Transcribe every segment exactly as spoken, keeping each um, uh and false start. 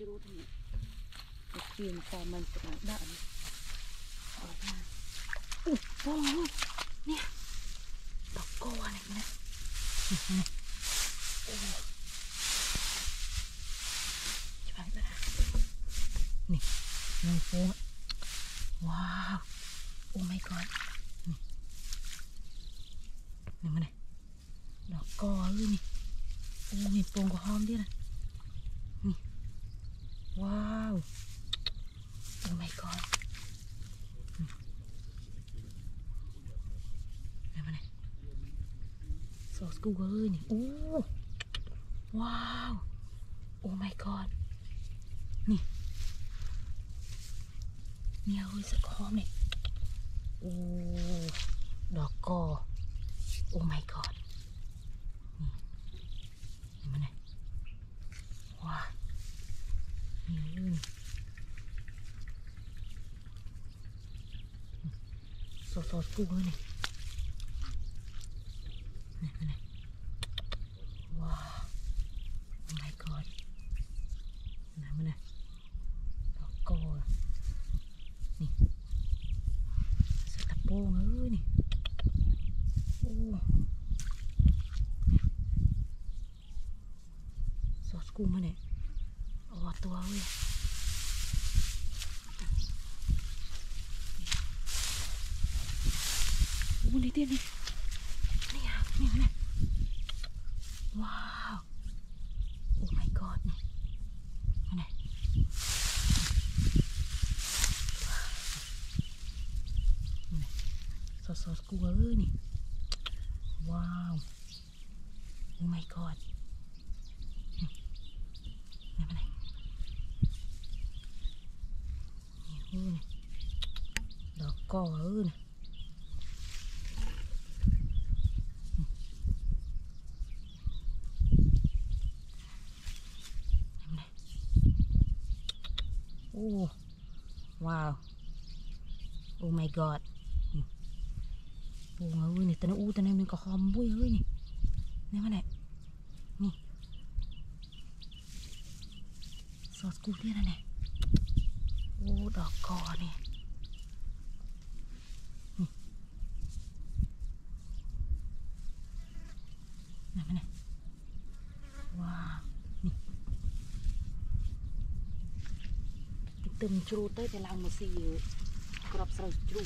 รู้ที่เปลี่ยนตามมันกระดาษด่านออกมาอุ้ยโอ้เนี่ยดอกก้อนนี่นะโอ้จะไปไหนนี่น้องโฟว้าวโอ้ my god นี่นี่มันเนี่ยดอกก้อนเลยนี่โอ้มีโป่งก็หอมด้วยนะนี่ว้าวโอ้ my god นี่มันเนี่ยซอสกูเลยนี่โอ้ว้าวโอ้ my god นี่เนี่ยเฮ้ยสักหอมเนี่ยโอ้ดอกกอโอ้ my god นี่นี่มันเนี่ยว้าวนี่ลื่นซอสซอสกูเลยนี่นี่มันเนี่ยว้าวโอ้ my god นี่มันเนี่ยดอกกอนี่สตะโป้งเอ้ยนี่โอ้ซอสกูมาเนี่ยเอาตัวเว้ยโอ้นี่เตี้ยนี่นี่อ่ะนี่เนี่ยว้าวโอ้ my god นี่มาเนี่ยซอสซอสกูเอ้ยนี่ว้าวโอ้ my god นี่มาไหนนี่เอ้ยดอกก้อเอ้ยโอ้ว้าวโอ้ my god ปูเอ้ยนี่แต่ในอู้แต่ในมันก็หอมบุ้ยเอ้ยนี่นี่มันแหละนี่ซอสกูเรียกอะไรโอ้ดอกกอนี่นี่นี่มันแหละว้าวนี่เติมจูเต้ไปล้างมือซีกรอบใส่จู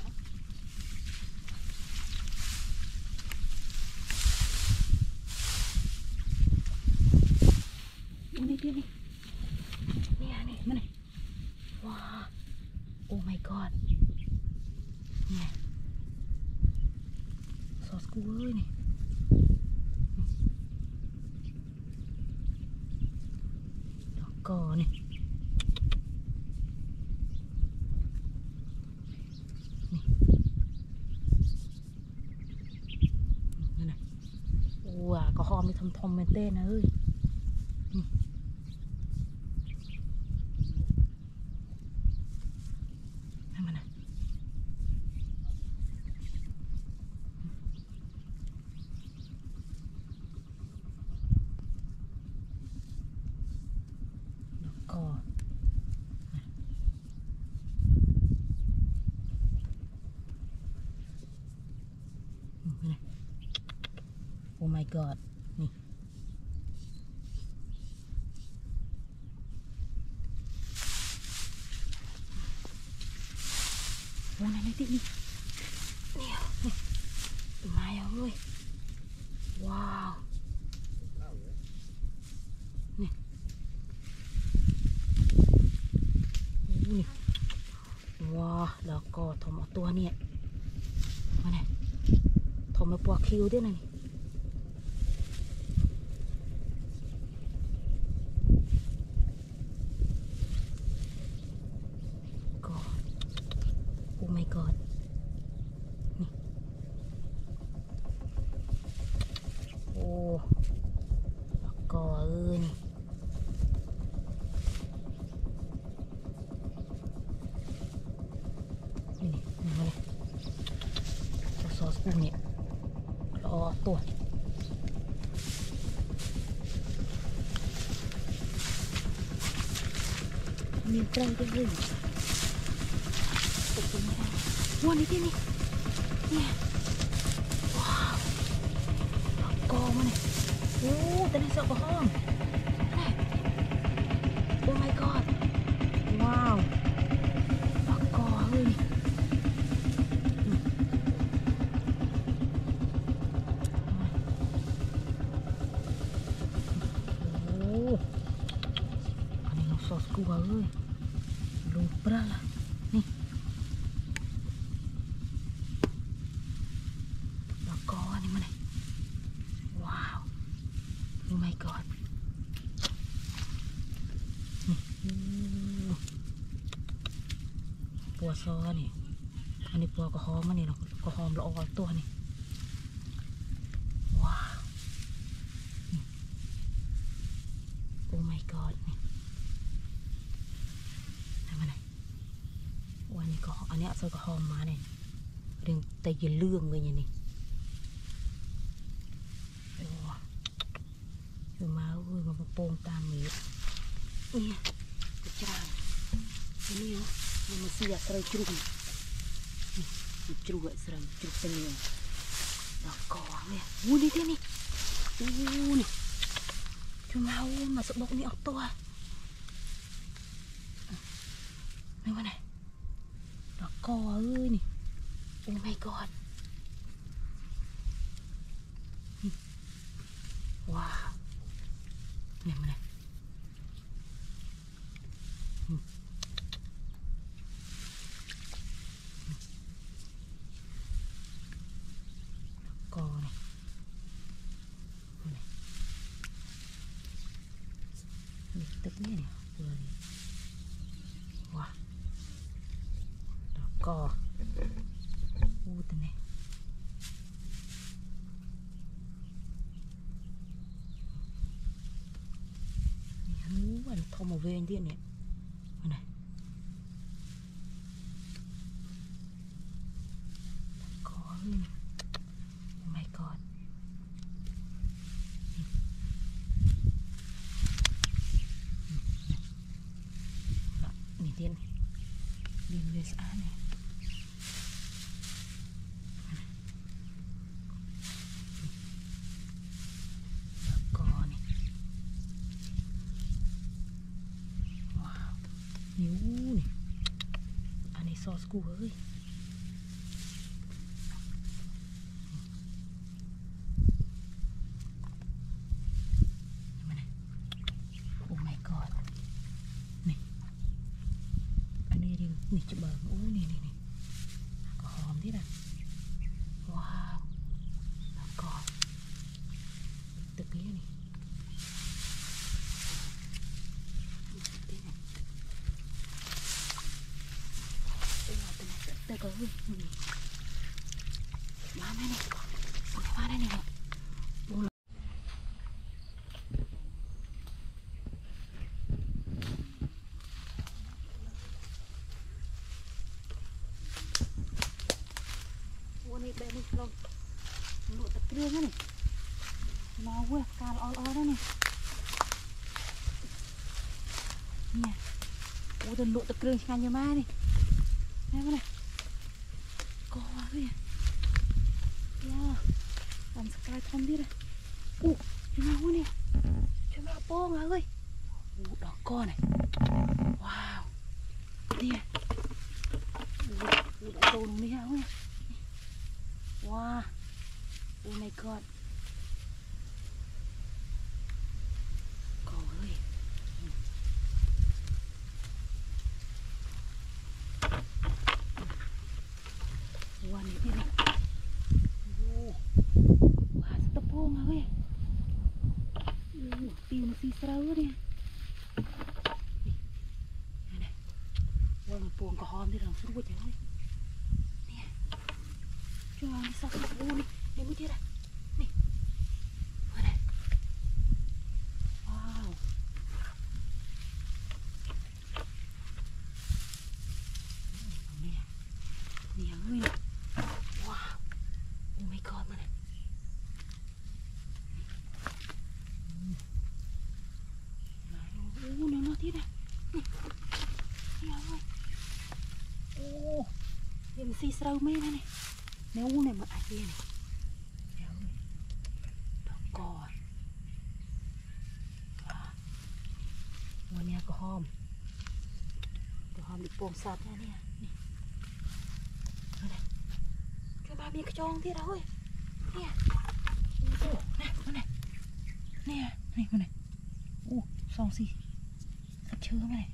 นี่นี่นี่นี่นี่มันนี่ว้าโอ้ my god นี่ซอสกูเลยนี่ดอกกอนี่นี่นั่นน่ะโอ้อะก็หอมมีทำทอมเมนเต้นะเอ้ยนี่นั่นมันน่ะดอกกอนี่โอ้ my god นี่โอ้นั่นนี่ตินี่นี่นี่มาแล้วเว้ยว้าวนี่นี่ว้าวแล้วก็ทอมเอาตัวเนี่ยมาเนี่ยทอมมาปวกคิวด้วยนะนี่ก็โอ้ my god นี่โอ้แล้วก็เออนี่นี่นี่มาเลยซอสกุ้งเนี่ยรอตัว miền tây đây rồi tụi chúng ta mua đi đi nè wow co mà này ô tên này sợ có không này oh my god wow co ơi Sosku ơi lupa lah nih bako nih mana wow oh my god nih puasa nih ini puasa kehom nih kehom lo awal tuh nih wow oh my god nihวันนี้ก็อันนี้ใส่กระหอมมาเนี่ยเรื่องแต่ยืนเรื่องเลยอย่างนี้โอ้ยมาเว้ยมาโป่งตามมีดนี่กระจายอันนี้เนาะมันมาเสียใส่จุ่มนี่จุ่มใส่จุ่มเป็นยังดอกกอเนี่ยวูนี่ที่นี่วูนี่จุ่มเอามาสบกนี่ออกตัวไม่ว่าไหนดอกกอเอ้ยนี่โอ้ my god ว้าวเนี่ยมาเลยดอกกอเนี่ยนี่ตึกเนี่ยเนี่ยเลยว้าวก็อู้ตัวนี้นี่ฮู้วันทอมมาเวนเดียเนี่ยมาไหนก็นี่ oh my god นี่เดียนเดียนเวสอาเนี่ยนิ้วนี่อันนี้ซอสกูเฮ้ยมาไหนโอ้ my god นี่อันนี้เรียงนี่จะเบิร์โอ้นี่นี่นี่ก็หอมที่ละว้าวแล้วก็ตึกนี้นี่แต่ก็เฮ้ยมาไหมเนี่ยมาได้เนี่ยวันนี้แบบนี้ลองหลุดตะเกียงนี่มาเว้ยการอ้อๆได้เนี่ยเนี่ยโอ้แต่หลุดตะเกียงงานเยอะมากนี่แม่มาเลยกอเลยย่าทำสกายทอมดิเลยอู้ช่วยมาหัวเนี่ยช่วยมาโป้งเลยอู้ดอกกอเนี่ยว้าวเนี่ยอู้อู้ดอกโตตรงนี้ฮะเว้ยว้าโอ้ my god กอเลยวันนี้ที่นี่โอ้ว้าสตะโพงอะเว้ยโอ้ปิวมาซีสระเนี่ยนี่นี่ว่ามันโป่งกระหอมที่เราสู้กันเลยเนี่ยช่วยนี่สักโอ้นี่นี่มือที่ไรนี่มาไหนว้าวเนี่ยเนี่ยเว้ยว้าวโอ้ my god มาเลยโอ้โหน้องที่ไหนนี่ xì sâu mê này này nếu này mà ai kia này nếu này đó còวันนี้ก็หอมก็หอมดิบโป่งสัตว์เนี่ยนี่นี่ช่วยมามีกระจองที่เราเว้ยเนี่ยโอ้นี่มาเนี่ยเนี่ยนี่มาเนี่ยโอ้สองสี่สักเชื้อมาเนี่ย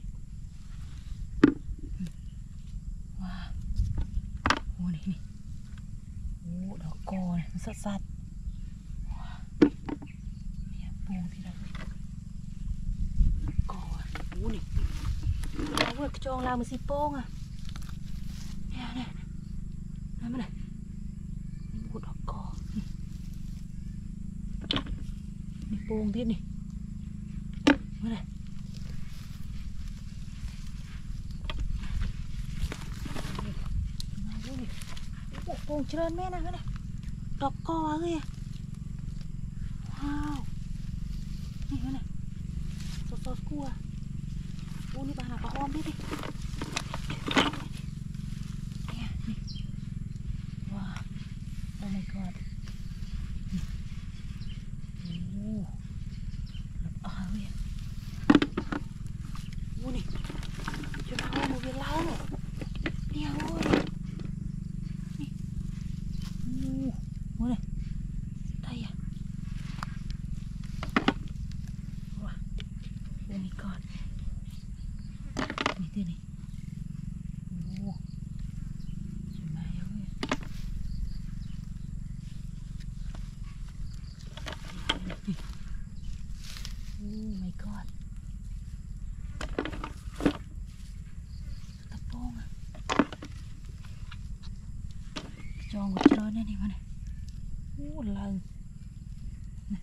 ว้าวโอ้นี่นี่โอ้ดอกกอเนี่ยมันสัตว์สัตว์เนี่ยโป่งที่เราโอ้นี่เราเวิร์กจองเรามันสิโป้งอ่ะเนี่ยเนี่ยนั่นมันไหนนี่บุดดอกกอนี่นี่โป้งที่นี่มันไหนมาดูนี่โอ้โป้งเชิญแม่นะมันไหนดอกกอเลยว้าวนี่มันไหนสดสดกัวโอ้นี่บานปลาหอมดิดิเนี่ยนี่ว้าวโอ้ my god โอ้หลับอ่ะเว้ยโอ้นี่จะมาเอามือเวลาเนี่ยเนี่ยโอ้ยนี่โอ้โหเลยได้อ่ะว้าวโอ้ my godนี่ที่นี่โอ้สวยมากเลยโอ้ my god ตะโป้งอ่ะจองกับเจริญนี่มันโอ้ลังนี่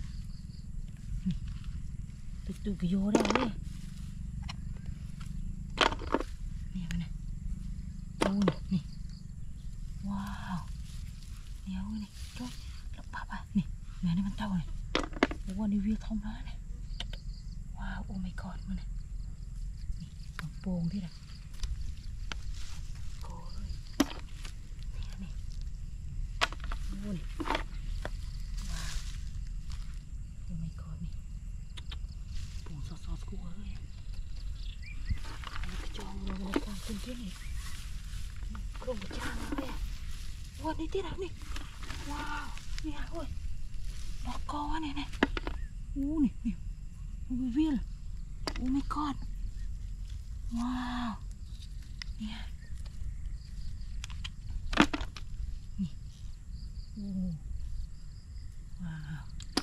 ตึกตึกโยได้เลยนี่ว้าวเดี๋ยวนี่จ้อยแล้วป้าป่ะนี่แม่นี่มันเจ้าเลยวันนี้วิวทอมแล้วเนี่ยว้าวโอ้ my god มันนี่นี่มันโป่งที่ไหนโก้เลยนี่นี่โอ้นี่ว้าวโอ้ my god นี่โป่งซอสซอสกูเลยอันนี้กระจองลงในกลางพื้นที่นี่กลุ่มกระจางเลยวันนี้ที่ไหนนี่ว้าวเนี่ยเว้ยดอกกอเนี่ยเนี่ยโอ้นี่นี่โอ้ยวิลโอ้ my god ว้าวเนี่ยนี่โอ้ว้าว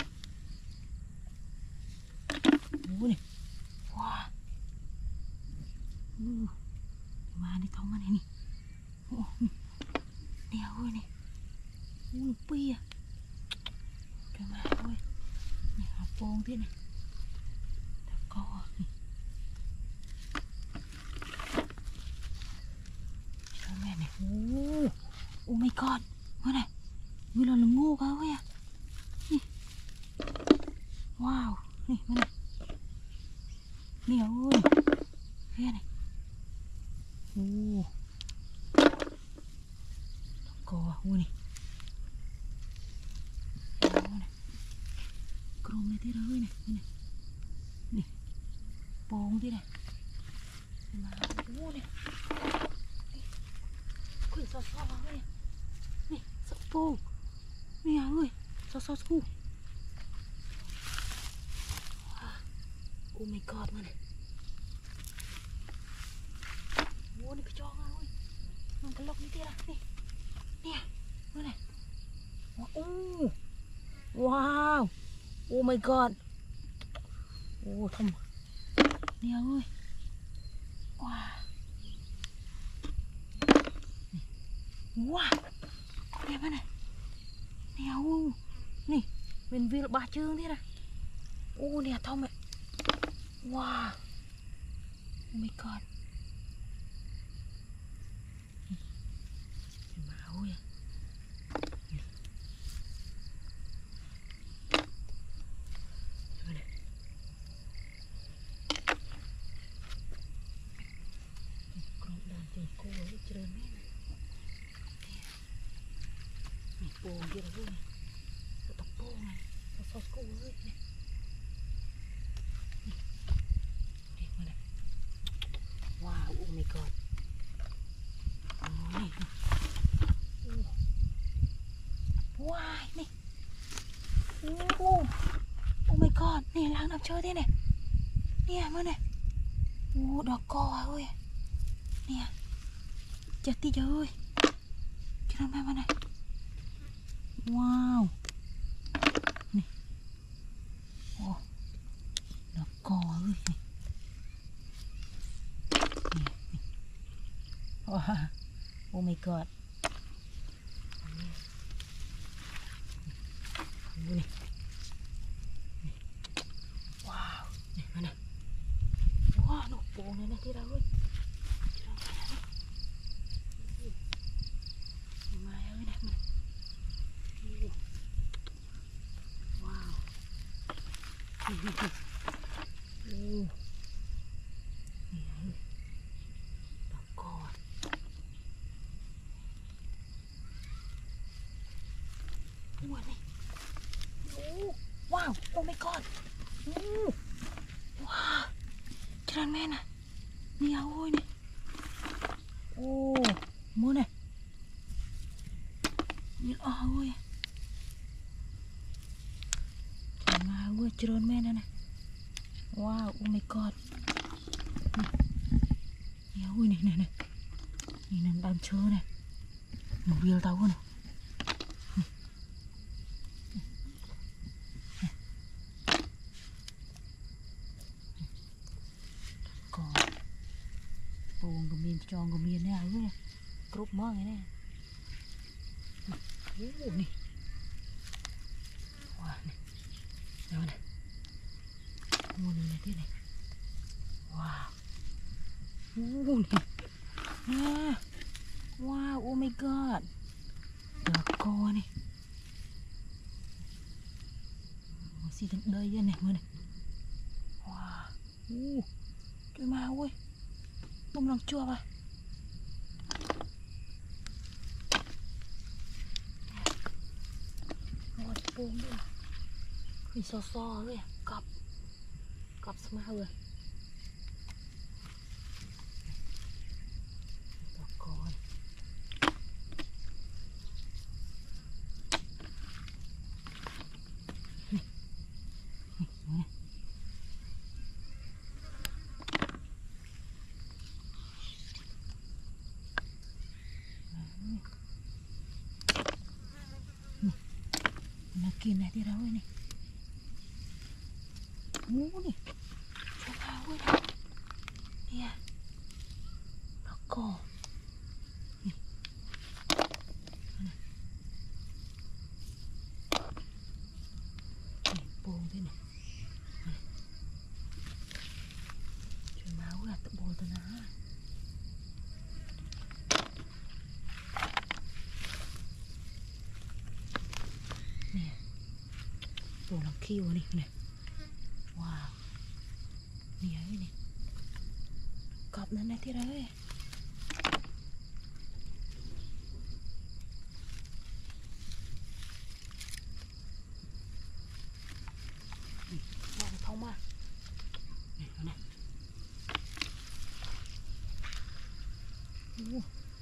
โอ้นี่ว้าวโอ้มาในท้องมันนี่โอ้เดี๋ยวเว้ยนี่โอ้ปีอ่ะเดี๋ยวมาเว้ยนี่เอาโป่งที่นี่แล้วก็นี่เชื่อแม่เนี่ยโอ้โอ้ my god เมื่อไหร่เวลาเราโง่กันเว้ยนี่ว้าวนี่เมื่อไหร่เดี๋ยวเว้ยเฮ้ยนี่โอ้ก็โอ้นี่โอ้นี่กรงในที่เราเลยนี่นี่นี่โป่งที่ไหนมาโอ้นี่คุยซอสๆเลยนี่สโป่งนี่อ่ะเว้ยซอสๆกูโอ้ my god มันโอ้นี่กระจองอ่ะเว้ยมันกระลอกนี่ที่ละนี่เนี่ยเมื่อไหร่โอ้ว้าวโอ้ my god โอ้ทำเนี่ยเว้ยว้าวว้าวเนี่ยมันไหนเนี่ยโอ้นี่เป็นวิลบาชื่อที่นะโอ้เนี่ยทำไมว้าวโอ้ my god มาเว้ยกรอบดานเจอโก้เจริญแม่เดี๋ยวเลยตะโป้งไงซอสกุ้งเลยนี่นี่มาเลยว้าวโอ้ my god โอ้ยว้ายนี่โอ้โอ้ my god นี่ล้างน้ำเชื้อที่เนี่ยเนี่ยมาเนี่ยโอ้ดอกกอเว้ยเนี่ยจัดที่เจ้าเว้ยจะทำไงมาเนี่ยว้าวนี่โอ้ดอกกอเว้ยนี่นี่ว้าโอ้ my god ดูนี่ว้าวนี่มาเนี่ยว้าวหนูโป่งเลยนะที่เราเว้ยมาแล้วเนี่ยมันว้าวโอ้นี่ดอกกอว้าวนี่โอ้ว้าวโอ้ my god โอ้ว้าวจรันแม่น่ะนี่เอาโอ้ยนี่โอ้มือเนี่ยนี่เอาโอ้ยจรันมาโอ้ยจรันแม่น่ะนะว้าวโอ้ my god นี่เอาโอ้ยนี่นี่นี่นี่นั่นดำเชื้อเนี่ยหนูเรียวเตาเนี่ยปูงก็มีจองก็มีเนี่ยเว้ยกรุบมากเลยเนี่ยโอ้นี่ว้านี่เดี๋ยวนะโอ้นี่นะที่ไหนว้าวโอ้นี่ว้าวโอ้ my god ดอกกอนี่สีทั้งเดยยันเนี่ยมือนี่ว้าวโอ้ช่วยมาเว้ยต้มลองจั่วป่ะโอ้ยปูมด้วยคือซอซอเลยกับกับสมาเลยดอกกอนนี่นี่นี่น่ากินนะที่เราเว้ยนี่โอ้นี่ชอบเอาเว้ยเนี่ยดอกกอนี่นี่โป่งด้วยนี่ช่วยมาเว้ยตะโบตัวนะเนี่ยตัวลำคิวนี่เนี่ยว้าวนี่ไอ้นี่กลับนั่นนะที่ไรเว้ยวางท้องมาเนี่ยเอาเนี่ยโอ้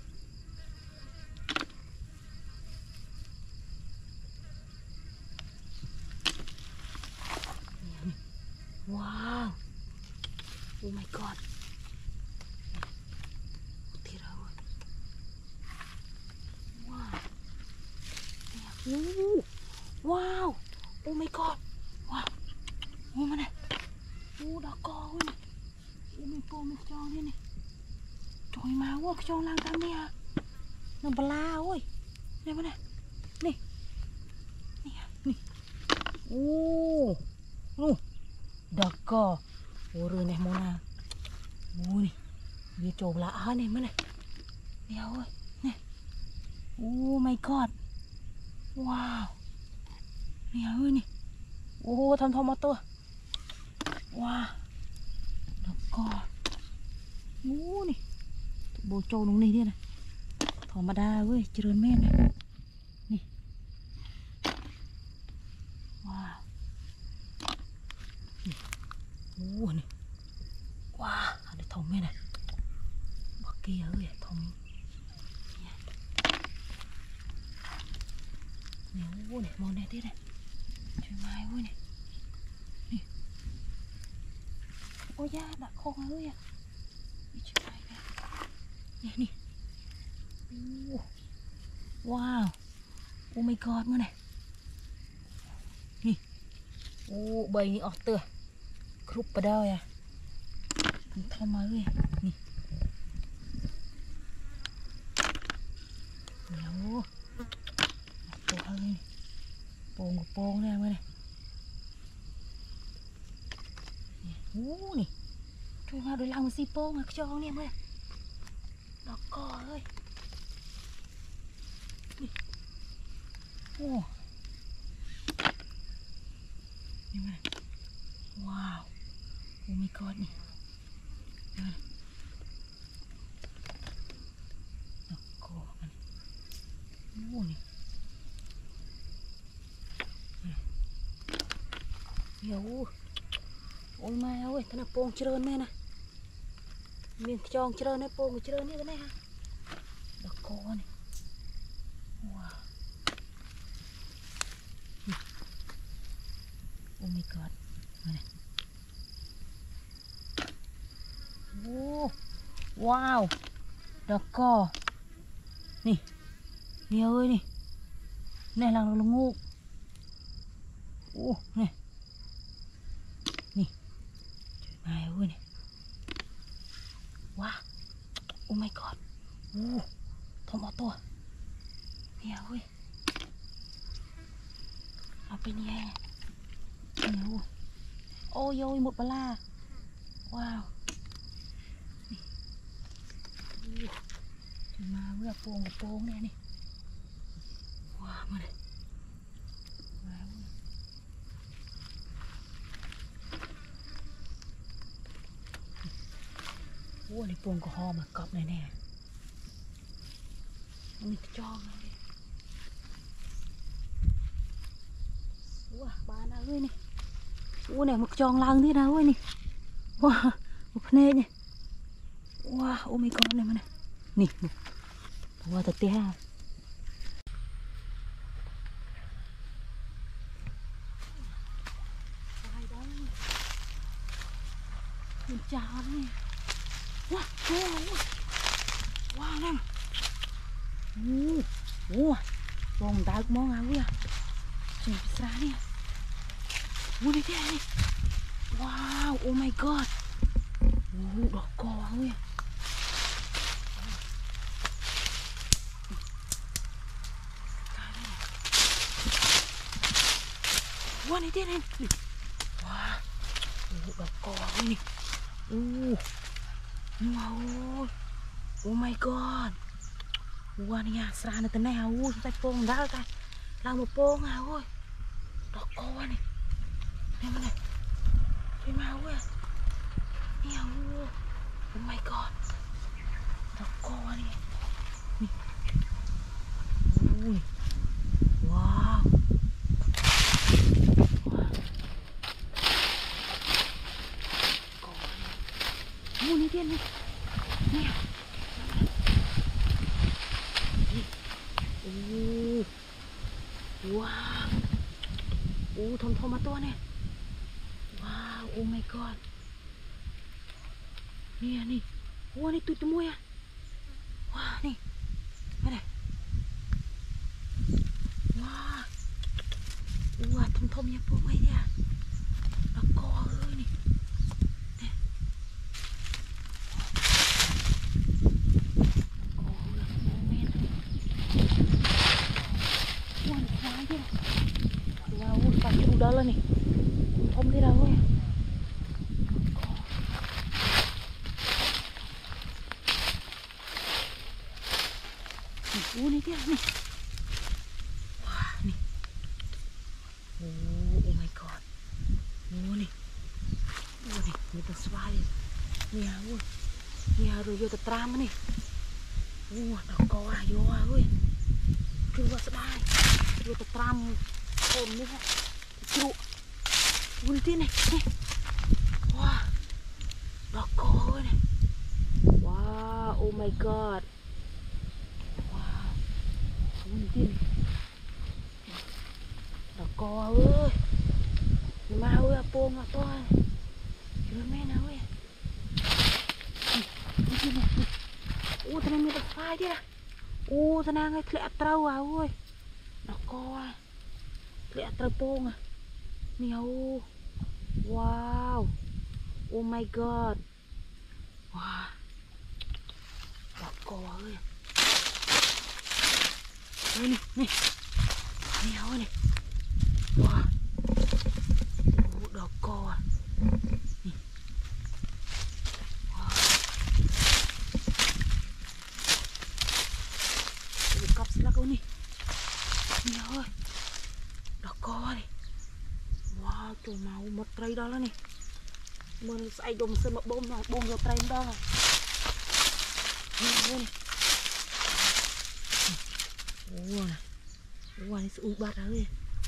ว้าวโอ้ my god ที่เราว้าวโอ้ว้าวโอ้ my god ว้าวโอ้มันเนี่ยโอ้ดอกกอเว้ยโอ้มันโปมันจองนี่นี่จอยมาว่าจองล่างตามเนี่ยน้ำปลาเว้ยนี่มันเนี่ยนี่นี่นี่โอ้โอ้ดอกกอโอ้เรือเนี่ยโมนาโอ้นี่เบียโจบละอ่ะเนี่ยมันเนี่ยเดี๋ยวเว้ยเนี่ยโอ้ my god ว้าวเนี่ยเว้ยนี่โอ้ทำทอมาตัวว้าวดอกกอโอ้นี่โบโจตรงนี้เนี่ยนะธรรมดาเว้ยเจริญแม่นะนี่ Ủa này. Wow, để thùng đây này. Bọc kia ơi, thùng. Nè, ủa này, màu này thế này. Trời mai ơi này. Nè. Ôi da, đã khô ơi à. Trời mai kìa. Nè, nè. Wow. Oh my god mà này. Nè. Ủa, bầy ọt tựa. Khúc vào đâu à. Thằng thơm ơi. Nè. Nè. Tụi ơi, bồn một bồn nè này. Ú nè. Trời ơi, đôi lòng mà xì bồn à, cho nè ơi. Đó cò ơi. Ồ. Nè này. Wow. Oh my god nè. Nè này. Đó cò này. Ú nè. Yo, ôi mai ơi, thế nào pong trơn này nè, miền tròn trơn này pong trơn như thế này ha, đó co này, wow, oh my god, này, oh, wow, đó co, nè, nè ơi nè, này là nó ngu, oh, này. Nè. Trời mai ơi nè. Wow. Oh my god. Uh, thơm ọt to. Nè ơi. Ở bên nha. Nè ơi. Ôi ôi một bà la. Wow. Nè. Uh. Trời mai ơi pong pong nè nè. Wow mà này. Ủa này buồn của ho mà cọp này nè. Mình cho này. Ủa bà nào ơi nè. Ủa này một tròn lăng thế nào ơi nè. Wow, một nê nè. Wow, oh my god này mà nè. Nè, nè. Wow, thật tê ha. Mình chào nè. Wow, wow, wow nè. Ủa, ủa, bông đá món áo à. Trời xa nè. Ủa này thế này. Wow, oh my god. Ủa, đỏ cò ơi. Ủa này thế này. Wow, ủa, đỏ cò ơi nè. Ủa. Wow, oh my god. Wow nha, sra này tên này ui, tay pong đã tay. Làm một pong à ui. Đó co này. Nè mà này. Cái mau ui. Nè ui. Oh my god. Đó co này. Nè. Ui. Wow. Wow. Co này. Ui này tiên này. Nè. Uh, wow, uh, thơm thơm mà to nè. Wow, oh my god. Nè nè, wow này tụi tụi môi à. Wow nè, đây này. Wow, wow thơm thơm nha bố mày nha. Nó co ơi nè. Nè. Wow, pasti udah lah nih. Thơm thế nào ơi. Ủa này thế này. Wow, này. Oh, oh my god. Ủa này. Ủa này, người ta xoay. Nè ơi. Nè rồi vô ta tram này. Ủa, nó co à vô à ơi. Chưa vào sẽ đai. Vô ta tram. Ôm nữa ha. Trụ. Ủa này thế này. Wow. my god ว้าวมันดิ้นดอกกอเว้ยมาเว้ยโป่งอ่ะตัวเยอะแม่นะเว้ยนี่นี่นี่โอ้ทนายมีดอกไฟดิล่ะโอ้ทนายไงเคลียร์เต้าอ่ะเว้ยดอกกอเคลียร์เต้าโป่งอ่ะนี่เอาว้าวโอ้ my god ว้าวดอกกอเว้ยนี่นี่นี่เอาเนี่ยว้าวโอ้ดอกกอนี่ว้าวดูกับสลักเอานี่นี่เอาเลยดอกกอนี่ว้าวจุ่มมาหมดไตรดอลแล้วนี่มันใส่ดมเสมอบ่มหน่อยบ่มเราไตรดอลนี่เอานี่โอ้ยว้าวนี่สูงบาดเลย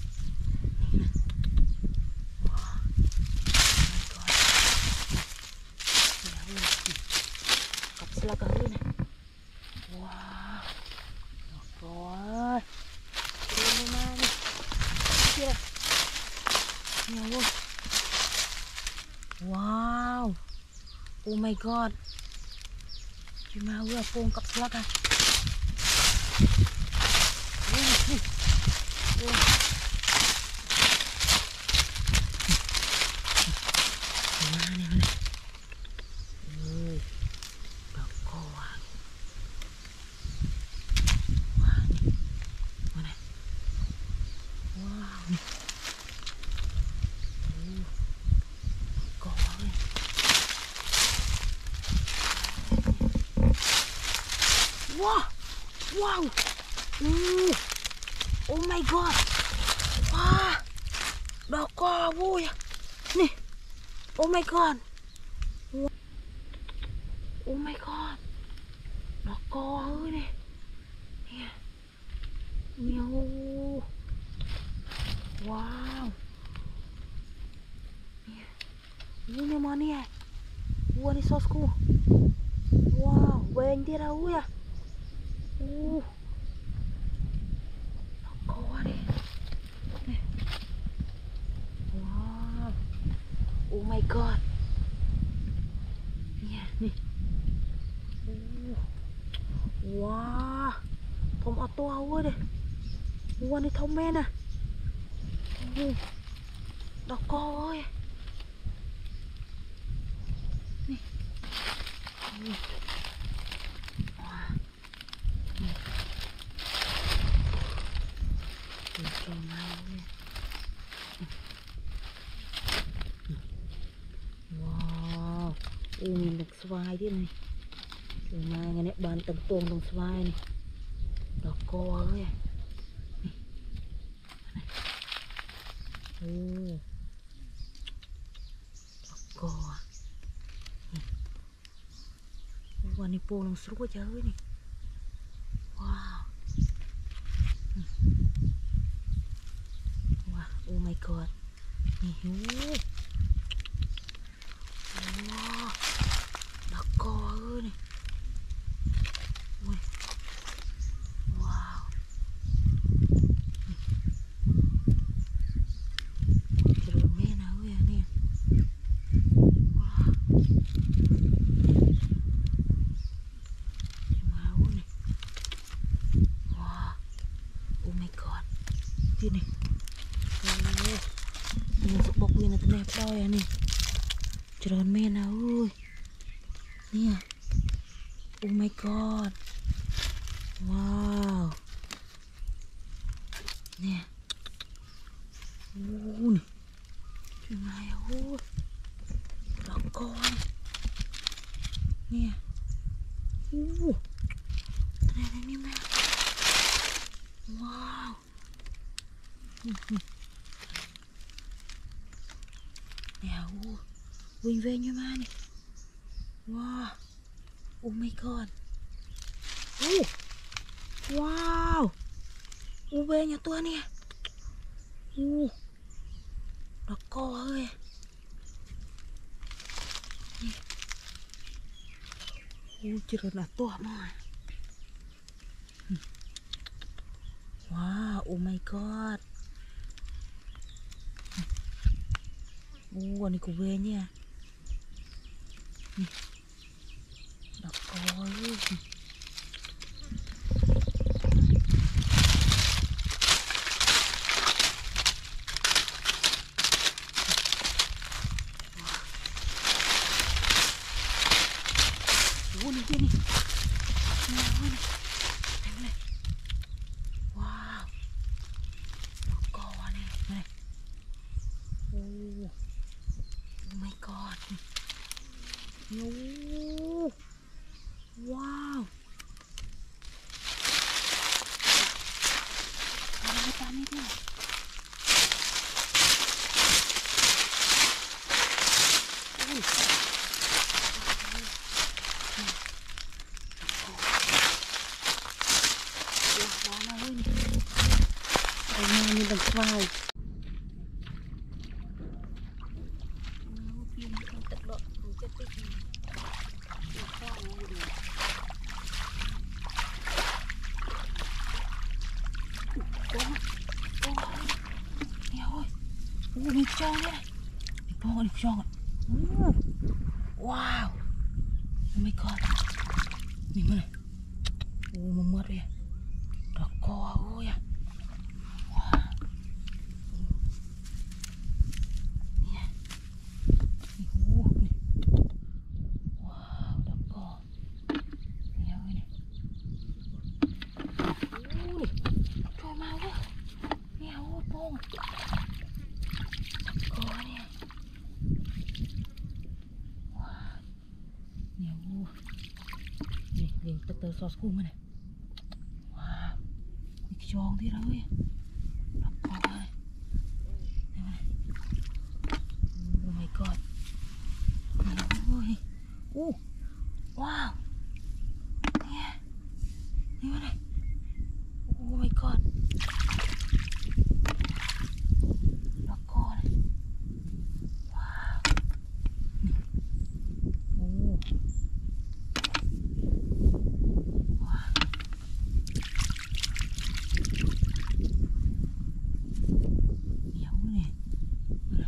กับสลักเลยนะว้าวดอกกอเดินมานี่เชี่ยเนี่ยว้ว้าวโอ้ my god จุมาเว้ยโป่งกับสลักอ่ะนี่นี่โอ้มาเนี่ยมาเนี่ยโอ้ดอกกอว้าวนี่มาเนี่ยว้าวนี่โอ้กอเลยว้าวว้าวโอ้โอ้ my god ว้าดอกกอโว้ยนี่โอ้ my god โอ้ my god ดอกกอเอ้ยนี่เนี่ยเหนียวว้าวเนี่ยนี่เนี่ยมาเนี่ยวัวนี่ซอสกูว้าวเวงที่เราเว้ยโอ้ดอกกอนี่นี่ว้าวโอ้ my god เนี่ยนี่โอ้ว้าวผมเอาตัวเว้ยเด้วัวนี่ทอมแม่น่ะโอ้ดอกกอเอ้ยนี่นี่ว้าวนี่ดอกกอมาเว้ยว้าวโอ้มีดอกสวายด้วยนี่สวยมากไงเนี่ยบานตึงตรงตรงสวายนี่ดอกกอเว้ยนี่โอ้ดอกกอนี่วันนี้โปลงสรุปเจอเว้ยนี่ว้าวว้าวโอ้ my god นี่โอ้ว้าวดอกกอเอ้ยนี่โอ้ยว้าวเจริญแม่นะเว้ยเนี่ยว้าวจะมาเว้ยนี่ว้าวโอ้ my god ที่นี่โอ้ยสกปรกวินาทีนี้ปล่อยอันนี้เจริญแม่นะเว้ยเนี่ยโอ้ my god ว้าวเนี่ยโอ้นี่ช่วยมาโอ้ดอกกอนเนี่ยโอ้อะไรนี่แม่ว้าวเนี่ยโอ้วิ่งเวียนอยู่มานี่ว้าวโอ้ my god โอ้ว้าวโอ้เวียนอยู่ตัวเนี่ยโอ้ดอกกอเอ้ยนี่ Oh, jeruk atuh mah. Wah, oh my god. Oh, ini kubenya. Nih. Dakoi. Oh, ini dia nih. Ini nih. Wow. Dakoi nih. Nih. Oh. Oh my god. Yo. Wow. Apa tani dia? Ini bangkai. Oh, ni pecong ni. Ni pecong, ni pecong. Uh. Wow. Oh my god. Ni mana? Oh, memuat ya. Dakoi oh ya. Wah. Ni ya. Ni uh ni. Wow, dakoi. Ni yang ini. Oh ni. Cuy mau ke? Ni oh pong. Dakoi ni. Wah. Ni oh. Ni, ni tơ sos ku mana? Wow. Ni pecong dia dah weh. Dakoi. Ni mana? Oh my god. Ôi. Uh. Wow. Yeah. Ni mana? Oh my god. Dakoi. Wow. Ni. Oh. Wah. Ni apa ni? Mana?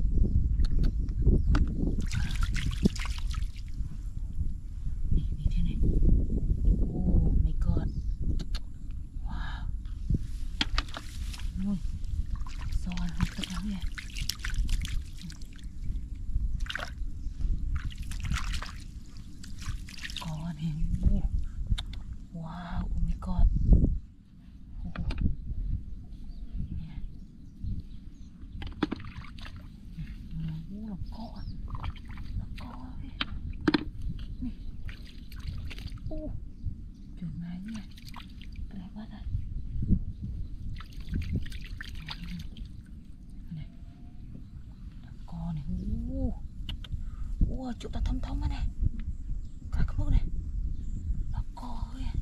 Ni, ni dia ni. Oh my god. Wow. Ui. Soal hantar dah ya. Kawan ni. Oh. Wow, oh my god. Oh. Ni. Oh, lekok ah. Lekok ah. Ni. Oh. Cuma ni. Kelewat ah. Ni. Lekok ni. Oh. Wah, cuk tak thâm-thâm á nè. Các mức này. Lekok ya.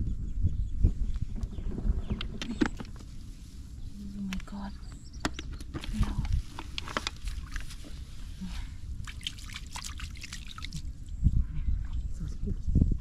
Oh my god. Ni. Sos ku.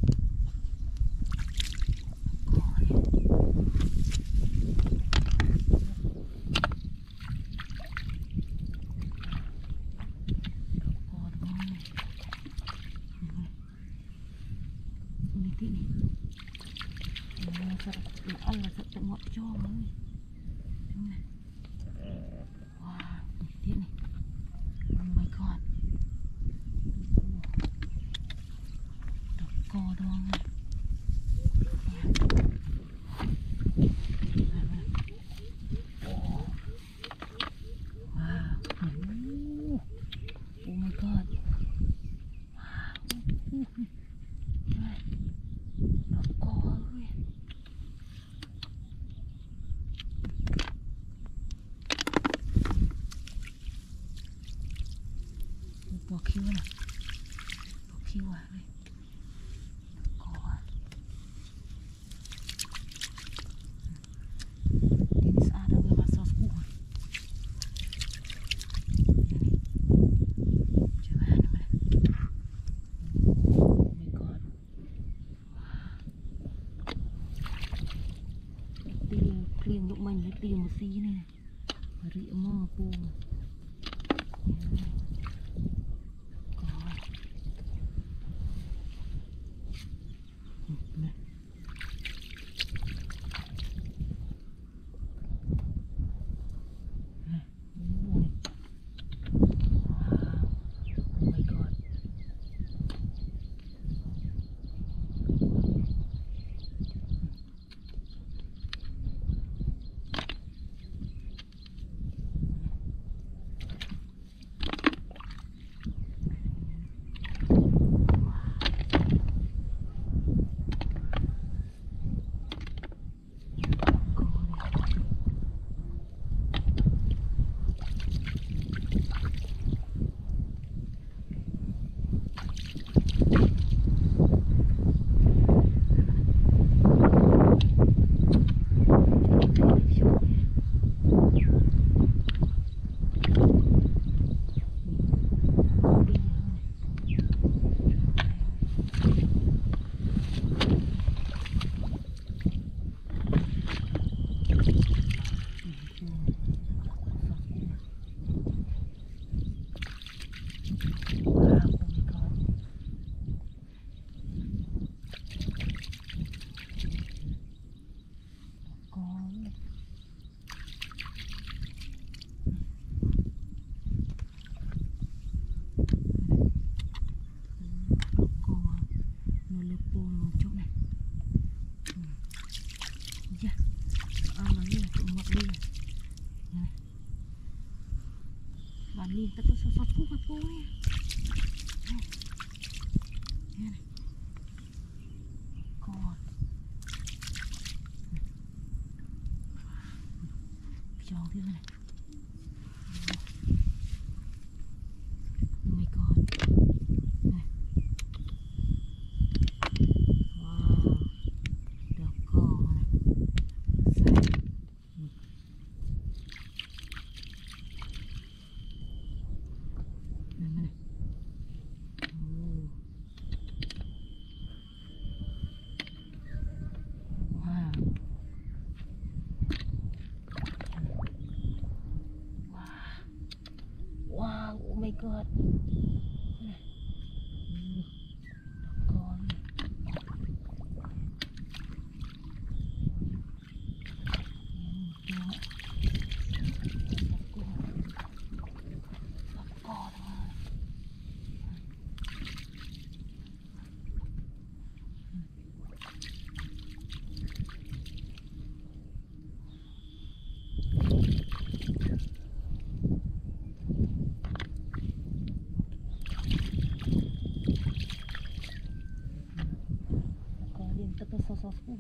Ni ni. Ini sarap Allah tak tengok pecong ni. Ni. Wah, ni ni. Oh my god. Dakoi doang ni. Oh. Wow. Oh my god. Wow. Dakoi. Buah kiu mana? Buah kiu ah ni. Dakoi. Ini ada beberapa sos ku. Coba mana? Oh my god. yang mesti ni. Hari emang apa? Nah. Balik tapi sosokku apa ni? Ni. God. Jauh dia ni. Oh my god. Ni. Wow. Dah kau ni. Wow, oh my god. Sosokku.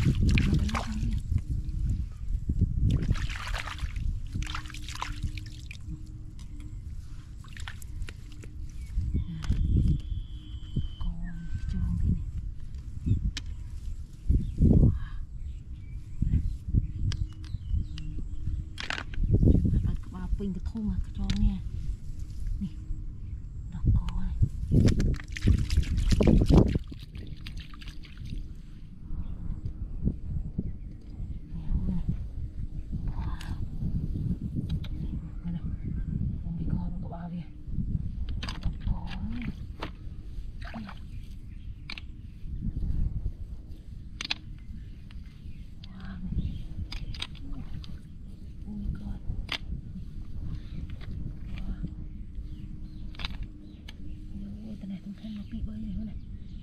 ปิงกระทุ่งอะกระจองเนี่ยนี่ดอกกอเลยมาเลยผมไปก่อนกับอาเลยดอกกอเลยว้าวโอ้ my god không bị bơi này này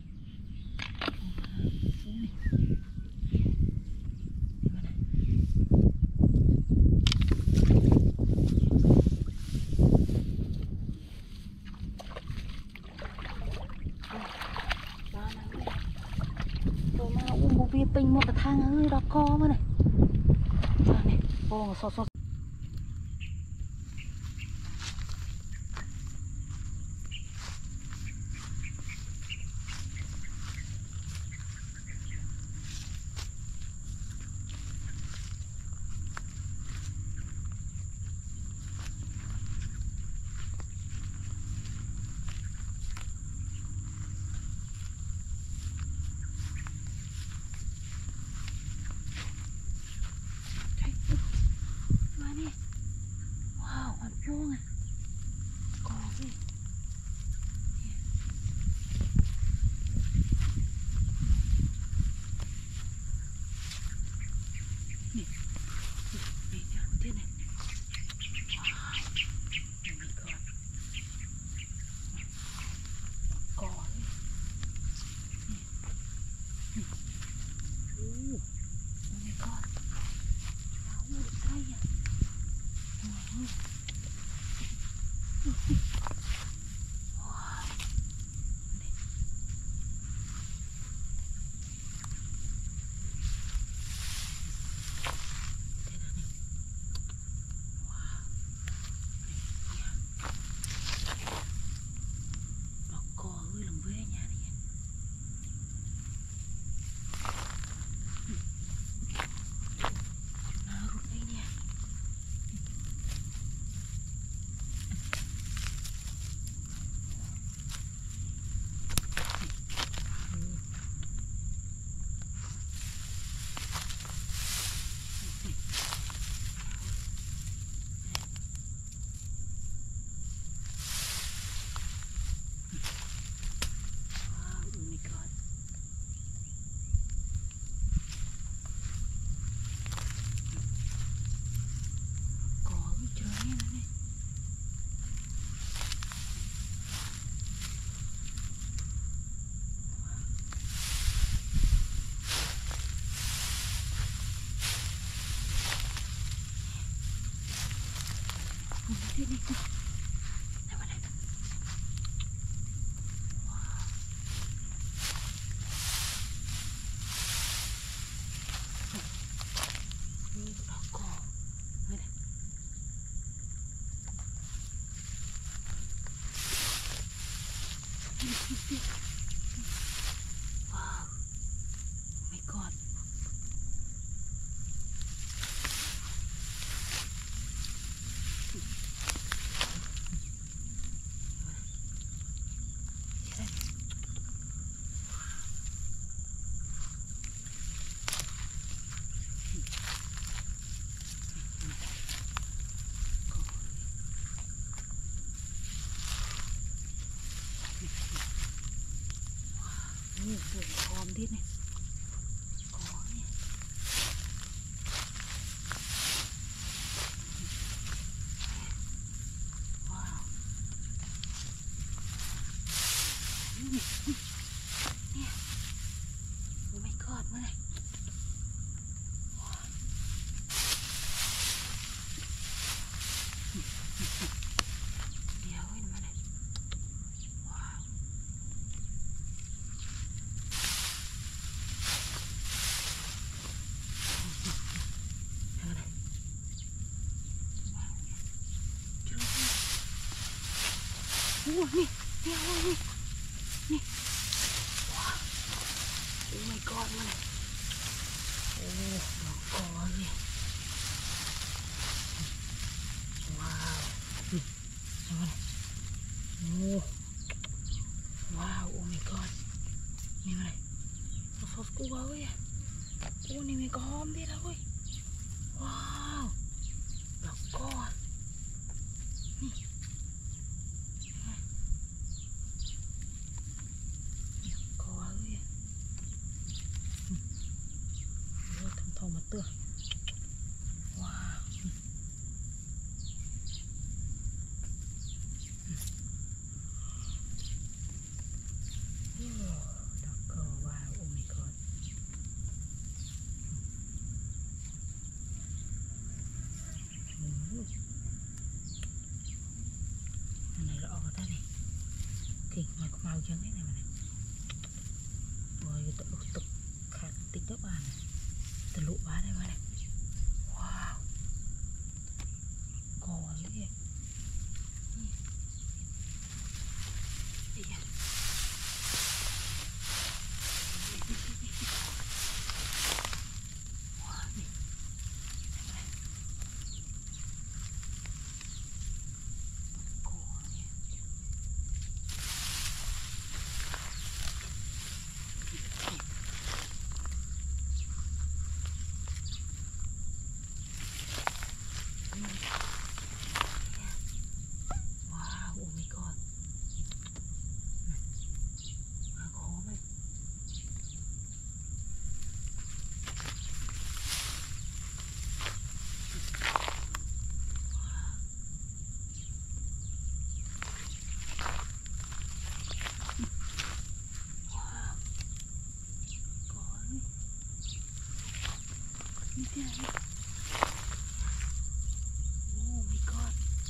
tôi mà uống một viên pin một cái thang ơi đó co mà này này ô so so vuông à còn gì nè nè nè thế này wow oh my god còn oh my god wow được thay à wow. Đi đi đi. Đây vào đây. Wow. Đi đỏ cổ. Đây này. Đi đi đi. Wow. Oh my god. Wow, sườn khom thế này. Có nè. Wow. Nè. Nè. Oh my god, mới này. Wow. Đéo ấy mà này. Wow. นี่นี่เอานี่นี่ว้าโอ้ my god มันโอ้ดอกกอนี่ว้าวนี่ใช่ไหมโอ้ว้าวโอ้ my god นี่มาเลยซอสกูว้าวเว้ยโอ้นี่มีกระหอมดีแล้วเว้ยว้าวดอกกอนี่ทองมาเตื้อว้าวดอกก็ว้าวโอ้ my god อันไหนเราออกได้นี่เก่งมาก็เมาจังไงเนี่ยมันโอ้ยตกตกขาดติ๊กต๊อกบ้านตะลุบ้านได้ไหมว้าวก่อนเลยนี่เดี๋ยวว้าวนี่ก่อนเนี่ยว้าวโอ้ my god มาขอไหมก่อนนี่เดี๋ยวโอ้ my god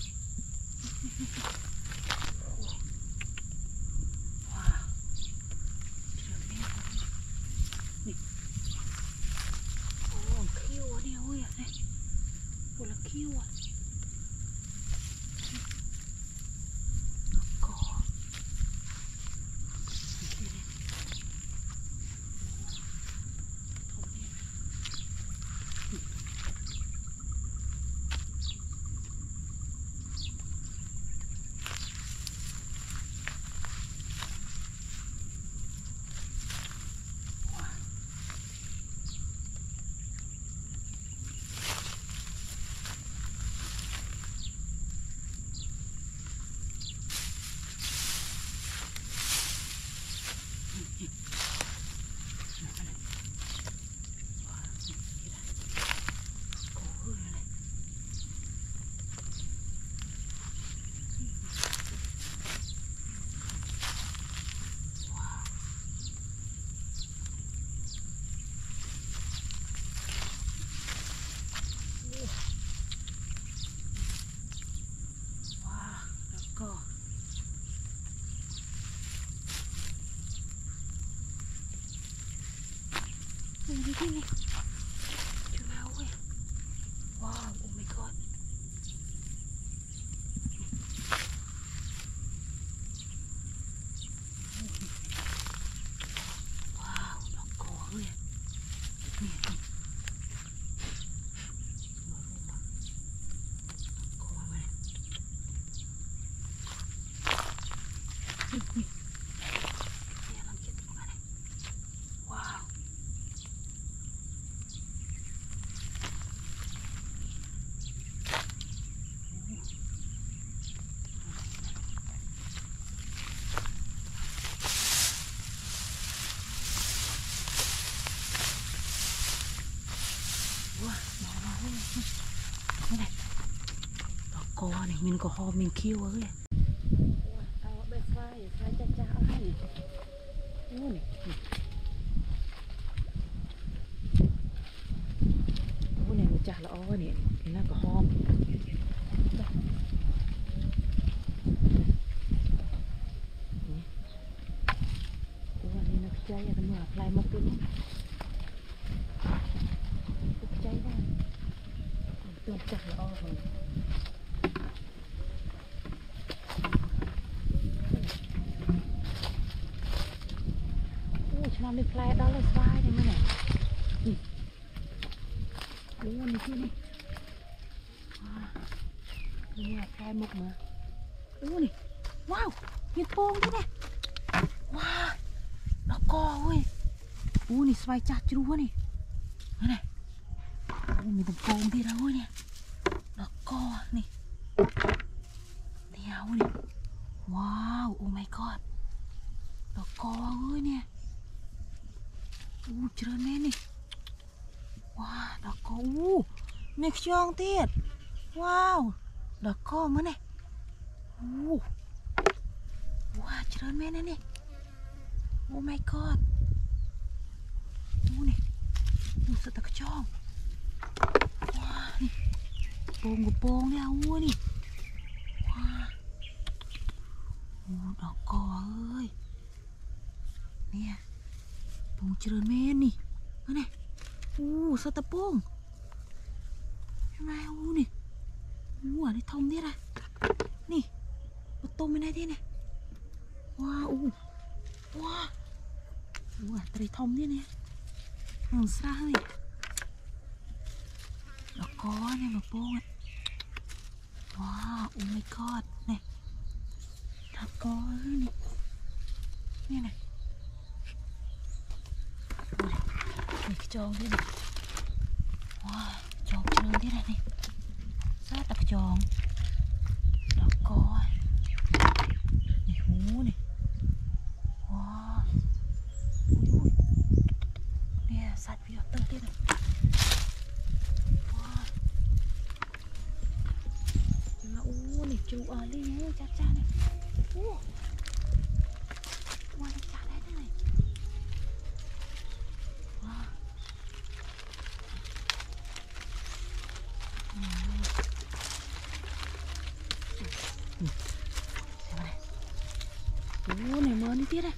ว้าวเดี๋ยวนี้นี่โอ้คิ้วเนี่ยเว้ยเนี่ยปวดละคิ้วอ่ะก่อนนี่เนี่ยโอ้เนี่ยว้าวแล้วก็นี่นี่นี่จุฬาเว้ยว้าวโอ้ my god ว้าวดอกกอเว้ยนี่นี่กอมาเลยนี่นี่เนี่ยลองคิดมาเลยว้าวว้าวมามาเว้ยนี่เลยดอกกอนี่มันก็หอมมันคิ้วเว้ยเอาใบไฟไฟจ้าจ้าเอาให้โอ้นี่โอ้เนี่ยรู้จักแล้วอ๋อเนี่ยนี่น่าก็หอมนี่โอ้อันนี้นักใจอะไรมาพลายมาเป็นนักใจได้รู้จักแล้วอ๋อเลยนี่แผลดอลเลยสบายนี่มั้ยเนี่ยนี่โอ้นี่ที่นี่นี่แผลมุกมาโอ้นี่ว้าวมีโป่งด้วยเนี่ยว้าวดอกกอเว้ยโอ้นี่สบายจัดจูวะนี่นี่โอ้มีตะโป่งที่เราเนี่ยดอกกอนี่นี่เอานี่ว้าวโอ้ my god ดอกกอเว้ยเนี่ยโอ้เจริญแม่นี่ว้าดอกกอโอ้นี่ขยองเตี้ยว้าวดอกกอมั้งเนี่ยโอ้ว้าเจริญแม่นี่นี่โอ้ my god โอ้นี่โอ้สตะกระจองว้านี่โป่งกับโป่งเนี่ยโอ้นี่ว้าโอ้ดอกกอเอ้ยเนี่ยโป่งเจริญแม่นี่มาเนี่ยโอ้สตะโป่งใช่ไหมโอ้นี่โอ้อันนี้ทอมนี่อะไรนี่ประตูไม่ได้ที่เนี่ยว้าวโอ้ว้าโอ้ตรีทอมนี่เนี่ยหงสาเฮ้ยดอกกอเนี่ยมาโป่งอ่ะว้าวโอ้ my god เนี่ยดอกกอนี่นี่เนี่ยนี่จองที่นี่ว้าจองเจริญที่ไหนนี่ซาตักจองดอกกอนี่หูนี่ว้าเนี่ยสัตว์พิษตึ้งที่นี่ว้าโอ้นี่จูอาลี่เนี่ยจ้าจ้าเนี่ยโอ้วันจ้าได้ได้ว้าโอ้เนี่ยมือนี่ที่ไหน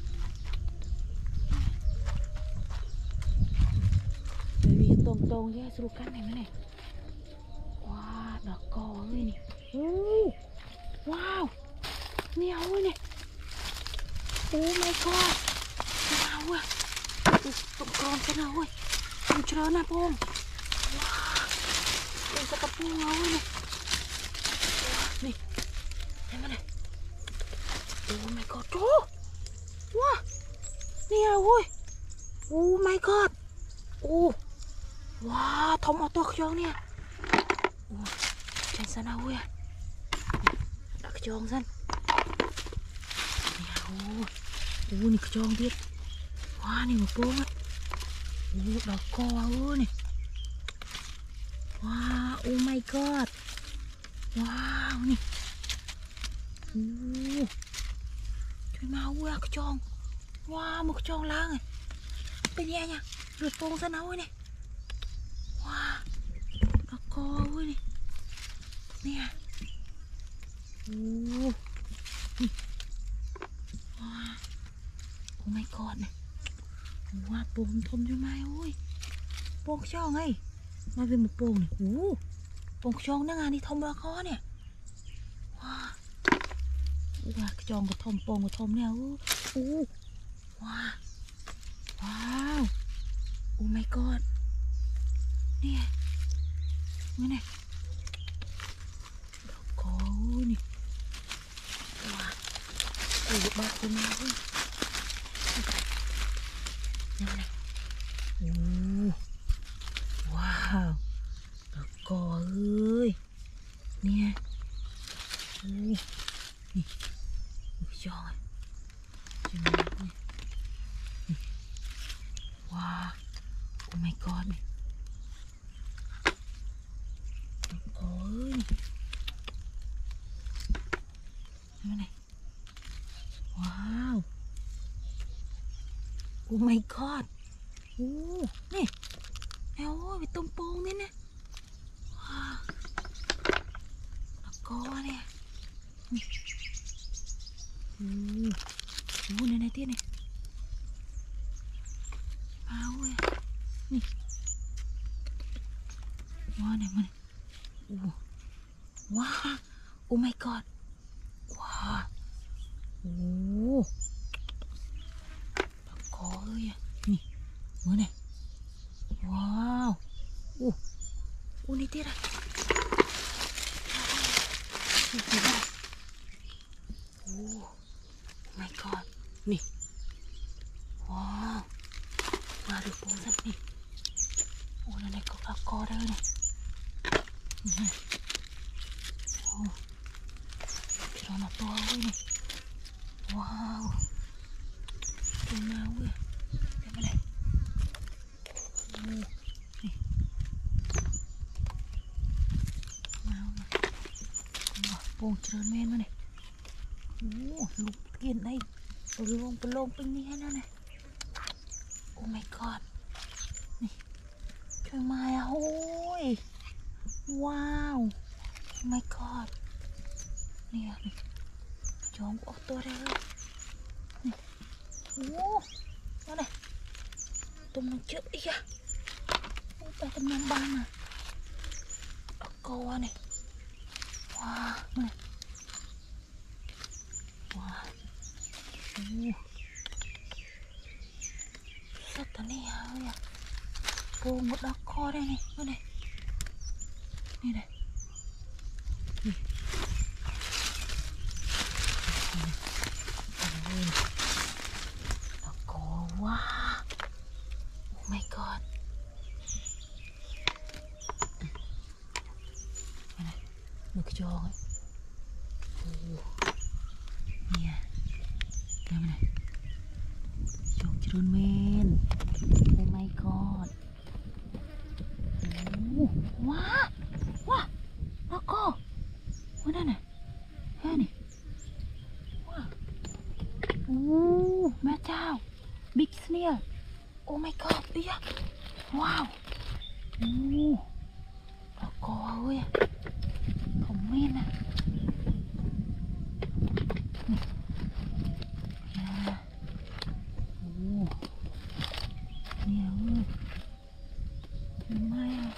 มีตรงตรงแย่สรุปกันไหนมั้ยเนี่ยว้าดอกกอเลยนี่โอ้ว้าวนี่เอาเนี่ยโอ้ my god เอาอ่ะตรงกลางกันเอาเว้ยทำเชิญนะพงว้าวเป็นสกปรกเอาเนี่ยนี่เห็นไหมเนี่ยโอ้ my god โอ้ว้านี่เอาเว้ยโอ้ my god โอ้ว้าทอมเอาตัวขยองเนี่ยโอ้ใจสั่นเอาเว้ยดักขยองสั่นนี่เอาโอ้นี่ขยองเด็ดว้านี่มาโป้งอ่ะโอ้ดอกกอเว้ยนี่ว้าโอ้ my god ว้าวนี่โอ้ช่วยมาเว้ยขยองว้ามึกขยองล้างไงเป็นยังไงเลือดโป่งสั่นเอาเว้ยนี่ว้าดอกกอเว้ยนี่เนี่ยโอ้นี่ว้าโอ้ my god เนี่ยว้าโป่งทมอยู่ไหมโอ้ยโป่งช่องไงมาเป็นหมูโป่งนี่โอ้โป่งช่องนั่งงานนี่ทมละคอเนี่ยว้าว้าจองกับทมโป่งกับทมเนี่ยโอ้โอ้ว้าว้าวโอ้ my god เนี่ยนี่เนี่ยดอกกอนี่ว้าโอ้บ้าคุณมาเว้ยนี่เนี่ยโอ้ว้าวดอกกอเอ้ยเนี่ยโอ้นี่ลูกจองจังเลยว้าวโอ้ my god นี่ดอกกอเอ้ยนี่ไงว้าวโอ้ my god โอ้นี่แล้วไปต้มโป่งนี่นะว้าวดอกกอเนี่ยโอ้โหในในที่นี่เอาเว้ยนี่ว้าเนี่ยมันโอ้ว้าโอ้ my god ว้าโอ้ดอกกอเอ้ย Nih. Wow. Baru pusat nih. Oh, nenek kok dah nih. Nih. Oh. Celana tua ini. Wow. Kenal ya. Tengok nih. Nih. Mau nè. Wah, bông trơn men mà này. Ồ, lục kiên đây. Pelong pelong pinihan na này. Oh my god. Nih. Trời mai ơi. Wow. Oh my god. Nè nè. Chọn của tôi đây. Nè. Ồ. Đó này. Tôm nó chết đi kìa. Ôi ta tôm năm ba mà. Đó cô này. Wow. Này. Wow. Ồ. Sao ta này hả? Cô một đó co đây này. Đó này. Đây này. Nè. Đó co quá. Oh my god. Đây này. Được cái tròn ấy. Nè. Đây này. Tròn trơn men. Oh my god. Oh, wow. Wow. Đó co. Ôi đây này. Đây này. Wow. Oh, mẹ chào. Big snail. Oh my god. Ý da. Wow. Oh. Đó co ơi. Không men à. Nè. Yeah. Oh. Nè ơi. Mai à.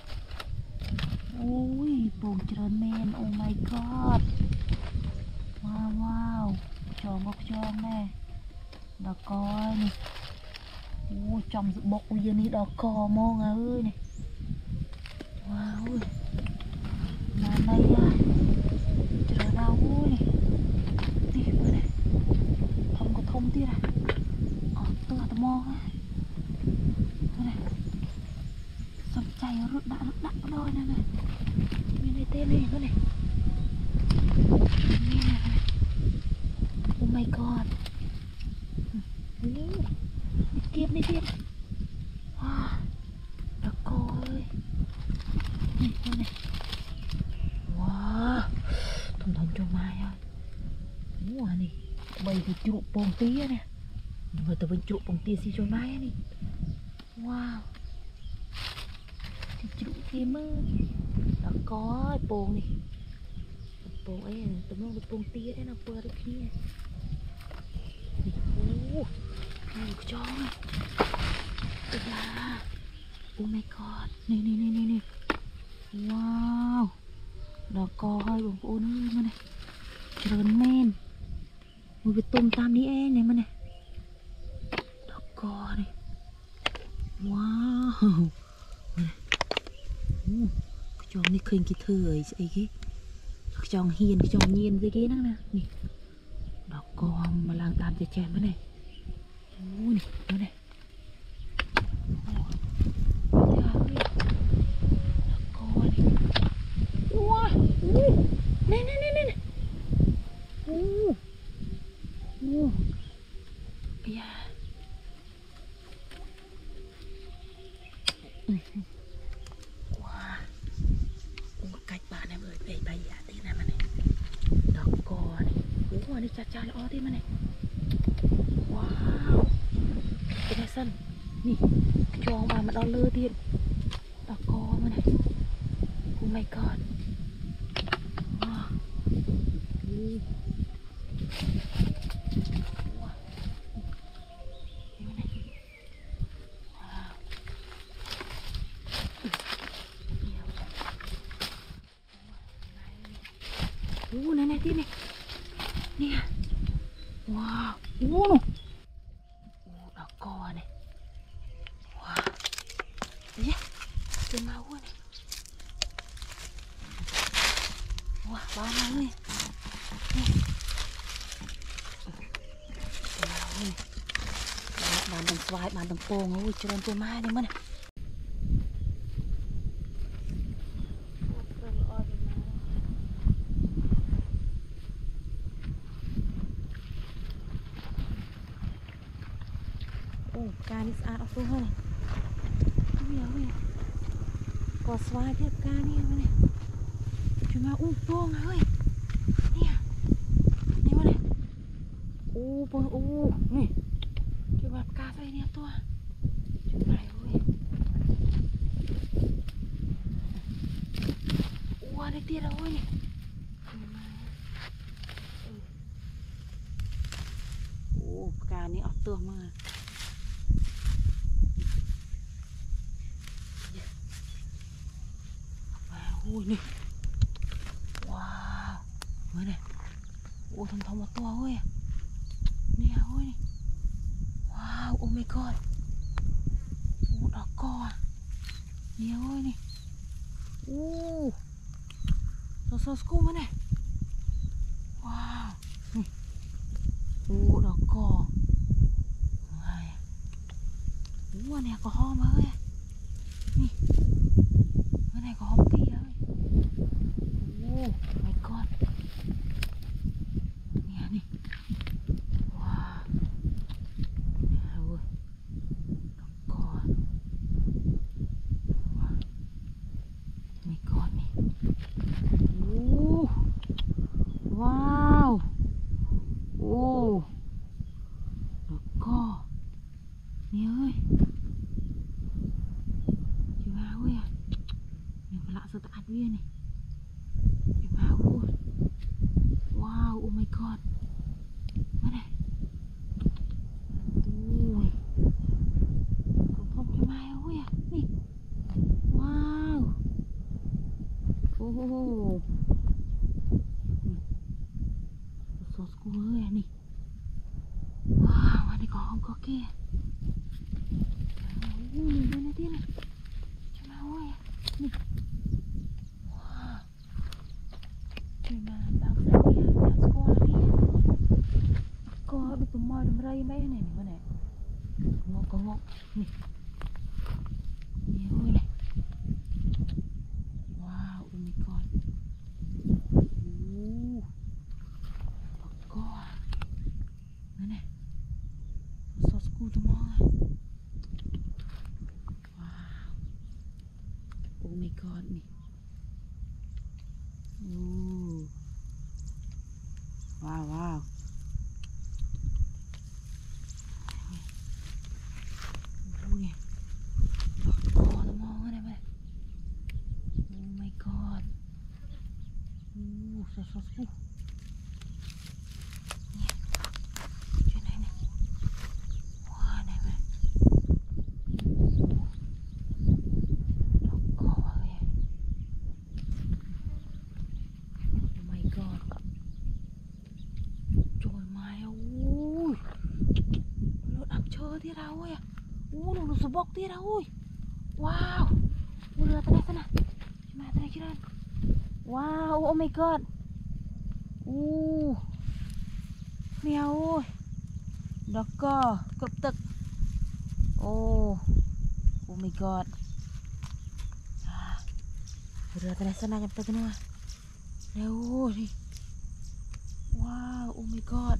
Ôi, bồn trơn men. Oh my god. Wow wow. Tròn bọc tròn nè. Đó co nè. Ôi, trong dự bọc bây giờ này đó co mong à ơi nè. Wow ơi. Mà này à. Trời đau ơi nè. Đi bữa này. Không có thông tiết à. Ờ, tôi hạt mong á. Bữa này. Xong chay rút đã rút đã đôi nè này. Như này tên này bữa này. Như này này. Oh my god. Đi tiếp đi tiếp. Wow. Đó cô ơi. Này bữa này. Wow. Thông thông cho mai ơi. Wow này. Bây thì trụ bông tí nè. Người ta vẫn trụ bông tí xí cho mai nè. Wow. Thì trụ thêm ơi. Đó có bông này. Bông ấy là tụi nó bông tí đấy nó vừa được kia. Ồ. Này có cho này. Ây da. Oh my god. Này này này này này. Wow. Đó có hơi bông ôn ơi mà này. Trơn men. Một cái tôm tam đi e này mà này. Đó co này. Wow. Uh, cái chồng này khinh cái thư ấy ấy cái. Cái chồng hiền cái chồng nhiên dưới cái đó nè. Nè. Đó co mà lang tam cho chèn cái này. Ui này, đó này. Đó co này. Wow. Uh. Này này này này. Uh. Uh. Yeah. Wow. Một cách bạn em ơi, bay bay à tí này mà này. Đó co này. Ủa đi cha cha lo tí mà này. Wow. Cái này sân. Nè, cho ông bà mà đo lơ tiền. Đó co mà này. Oh my god. Wow. Ừ. Wow. Wow. Này này tí này. Nè. Wow. Wow. Đó co này. Wow. Yeah. Cái máu này. Wow, ba máu này. Nè. Cái máu bàn đồng xoài bàn đồng pồ ngồi cho lên tôi mai đi mất này ô ca đi xa đọc tôi hơn này không hiểu này có xoài tiếp ca đi này chúng ta u pồ ơi nè nè mà này u pồ u nè chúng ta ca xoay nè tôi chúng này ơi ua đây tiệt ơi nè ô ca này ở tường mà ui nè wow mới này ô thằng thằng một to ơi nè ơi nè wow oh my god ô đỏ co à nè ơi nè ô sao sao school mới này wow nè ô đỏ co này ô nè có hom ơi nè cái này có hom kia ơi oh my god nè nè wow nè ơi đỏ co wow my god nè oh wow oh đỏ co nè ơi chị vào ơi à mình phải lạ sao ta ăn viên này chị vào luôn wow oh my god cái này ui còn không cho mai ơi à nè wow oh số school ơi à nè wow anh này có không có kia ui nhìn bên này tiên này cho mau ơi nè wow chuyện mà bao giờ kia nhà school đi có được tụi mồi đầm ray mấy này này này ngộ có ngộ nè nhiều ơi này wow oh my god uh có nữa này so school tụi mồi wow oh my god nè uh wow wow ui nè có tụi mồi này mày oh my god uh so so school chuyện này này wow này mày có ơi oh my god trời mai ui nó đập chơi thế nào ơi ui nó sụp bọc thế nào ui wow ui đưa tay này mà tay kia wow oh my god uh mèo ơi đỏ co cực tực oh oh my god à, đưa tay sana nhập tay nữa đâu đi wow oh my god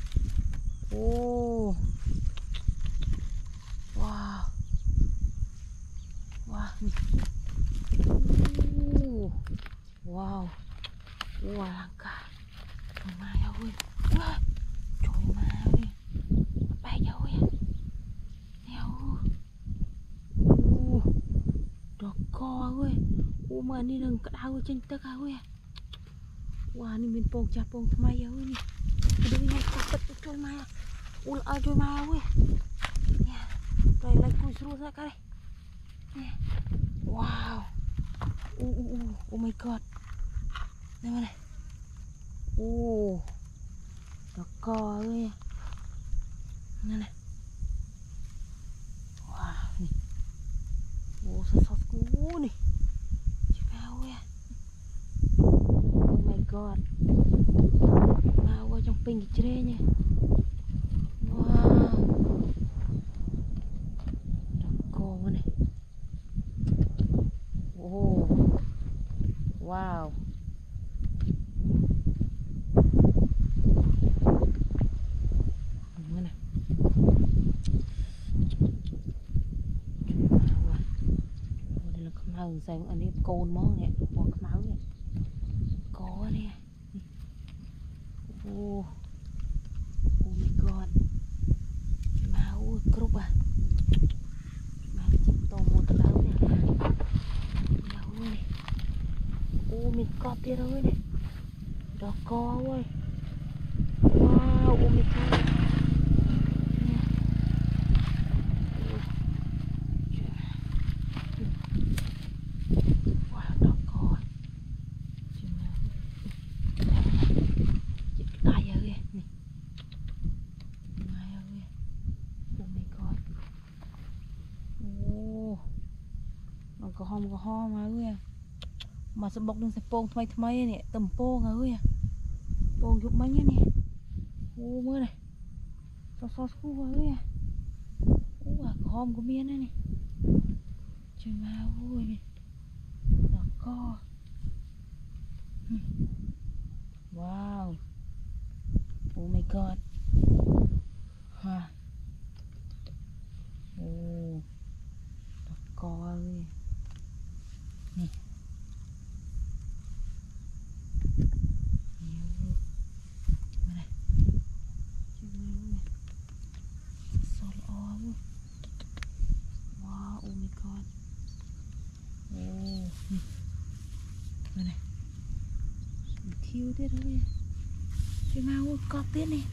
oh wow wow uh, wow wow langka trời mai ơi wow trời mai ơi bay nhau ơi neo uh đỏ co ơi u mà đi đừng cả đau trên tất cả ơi wow ni mình pong cha pong thay ơi nè đừng ngay cắt cắt trời mai u ở trời mai ơi nè rồi lại cùi xuống ra cái nè wow uh, uh, uh, oh my god đây mà này uh đỏ co ơi nè này wow nè oh sao sao cú nè chị vào ơi oh my god vào ở trong pin cái nha wow hờ sang anh ấy côn món nè hoặc máu nè có nè ô oh my god máu cướp à máu chim to một tờ máu nè máu nè ô mình cọp đi rồi nè đó co ơi wow ô mình co có hom có ho mà ơi mà sẽ bọc đừng sẽ pong thay thay nè tầm pong ơi pong giúp mấy nè ô mưa này so so khu ơi ô à hom của miên này nè trời mà ơi nè đỏ co wow oh my god ha ô đỏ co ơi nè này wow oh my god oh này thiêu thế thôi cái mau cọp thế này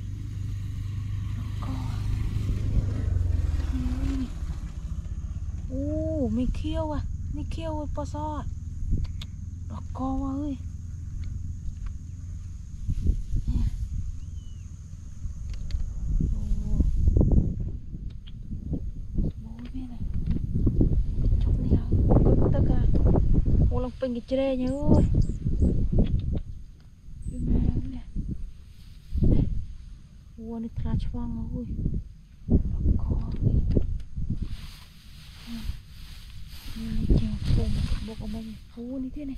co ô mình khiêu à mình khiêu po so đó co ơi lòng pin cái tre nhá ơi ua này tra choang ơi có này chèo cùng bộ của mình ua như thế này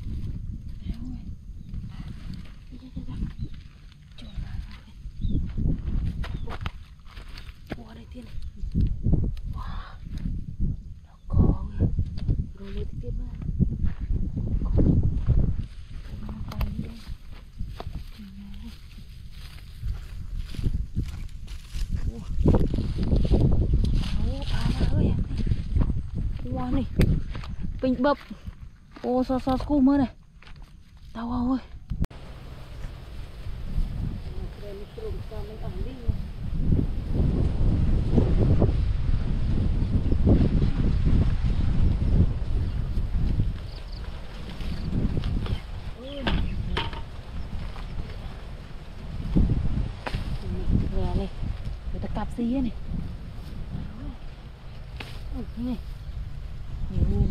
ua đây thế này wow nó có rồi lấy tiếp nữa này bình bập ô so so school mơ này tao ơi này người ta cặp gì này này nhiều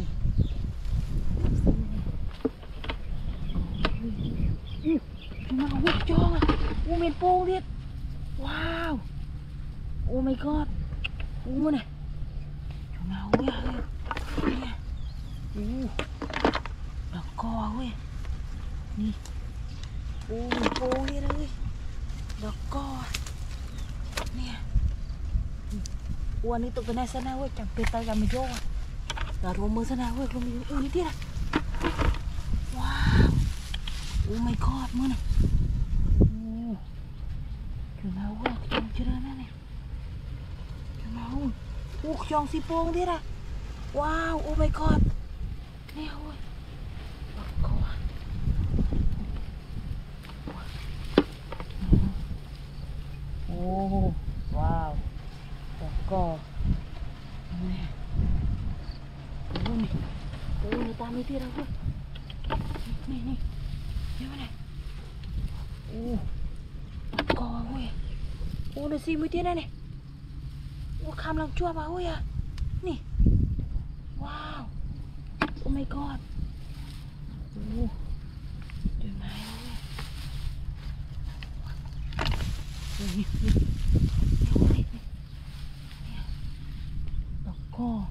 này mà hút cho à u miền pô đi wow oh my god u này nào ơi u đỏ co ơi nè u miền pô đi đây đỏ co nè u anh ấy tụi cái này sao nào ơi chẳng biết tay làm gì vô là rồi mưa sao nào ơi không bị ui tiếc à wow oh my god mưa này oh kiểu nào ơi trong chưa ra này kiểu nào ui trong xì pong tiếc à wow oh my god nè ơi oh wow cò nè ui ui người ta mới tiếc đâu ơi này này nhớ này ô cò ui ô nó xì mới tiếc đây này ô kham lòng chua vào ui à nè wow oh my god ô trời mày ui ui đỏ co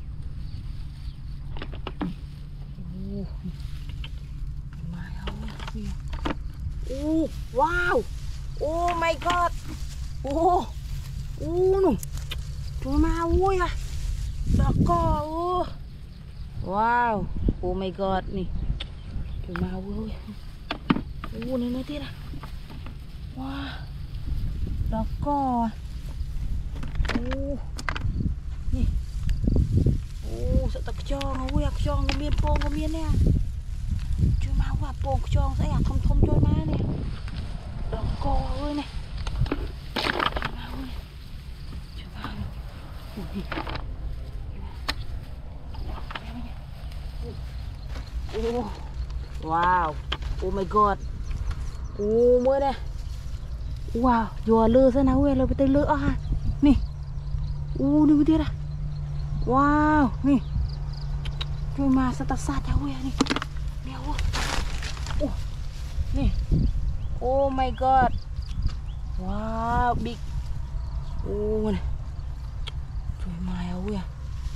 oh wow oh my god oh oh no trời ma ui à đỏ co oh ว้าวโอ้ my god นี่จุดมาเว้ยโอ้นี่นี่ที่ละว้าวดอกกอโอ้นี่โอ้สตักจองเอาเว้ยจองก็มีโป่งก็มีเนี่ยจุดมาว่าโป่งจองใส่อยากทำทมจุดมาเนี่ยดอกกอเว้ยเนี่ยจุดมาเว้ยจุดมาโอ้ยโอ้ว้าวโอ้ my god โอ้เมื่อเนี่ยว้าวยัวเลือซะนะเว้ยเราไปเตะเลืออ่ะนี่โอ้นี่วิธีละว้าวนี่ช่วยมาสตัดสัตว์เว้ยนี่เดี๋ยวโอ้นี่โอ้ my god ว้าวบิ๊กโอ้มันช่วยมาเว้ย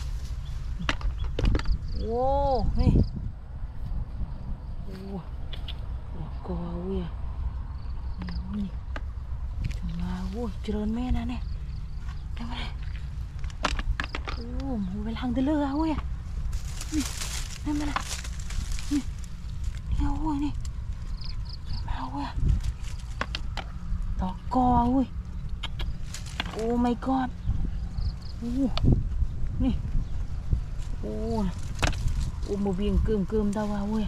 โอ้นี่โอ้ดอกกอเว้ยนี่ช่วยมาโอ้เจริญแม่นะเนี่ยทำไมโอ้มันไปทางเตลือเว้ยนี่นั่นมันนี่นี่เว้ยนี่ช่วยมาเว้ยดอกกอเว้ยโอ้ my god โอ้นี่โอ้โอ้มาเบียงเกิมเกิมดาวเว้ย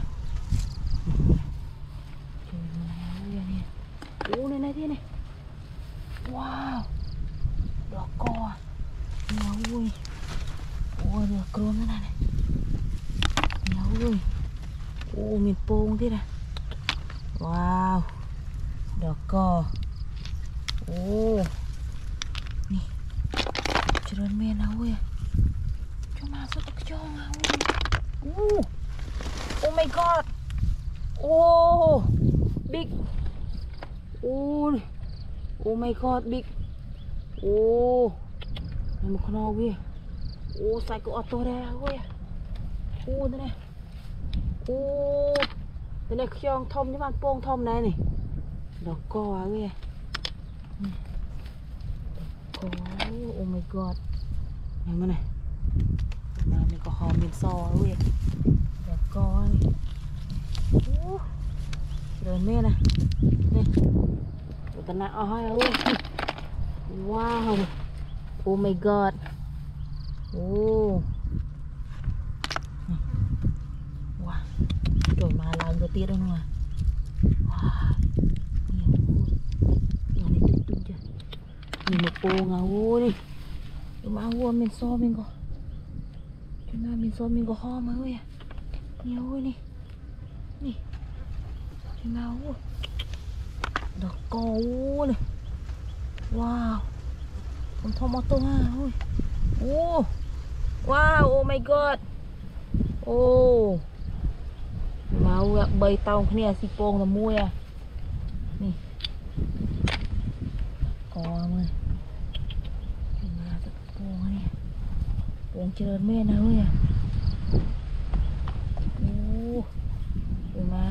โอ้ในในที่นี่ว้าวดอกกอเนี่ยเว้ยโอ้เรือกรมนั่นน่ะเนี่ยเว้ยโอ้มีโป่งที่น่ะว้าวดอกกอโอ้นี่เจริญเมนนะเว้ยจะมาสุดตะจองอ่ะเว้ยโอ้โอ้ my god โอ้บิ๊กโอ้โอ้ my god บิ๊กโอ้นี่มันขนาดเว้ยโอ้ใส่ก็ออโต้ได้เว้ยโอ้ตัวนี้โอ้ตัวนี้เครื่องทอมที่มันโป่งทอมไหนนี่ดอกกอเว้ยโอ้โอ้ my god ยังไงเนี่ยมาเนี่ยก็หอมเป็นซอเว้ยดอกกอนี่โอ้เดินแม่นะนี่ตัวตะหนักเอาให้เว้ยว้าวโอ้ my god โอ้ว้าวโดดมาลามตัวตีดแล้วนัวว้าวนี่โอ้ยนี่ตุ๊กตุ๊กจ้ะนี่มาโป่งอ่ะโอ้นี่เดี๋ยวมาวัวมันซ้อมมันก็จนมามันซ้อมมันก็ห้อมาเว้ยนี่โอ้ยนี่นี่จนมาโอ้ดอกกอโอ้เลยว้าวผมทอมอโต้ห้าโอ้ยโอ้ว้าวโอ้ my god โอ้มาเว้ยใบเตาเนี่ยสิโป่งละมุ้ยอ่ะนี่กอมือมาสักโป่งเนี่ยโป่งเจริญแม่นะเว้ยโอ้ดูมา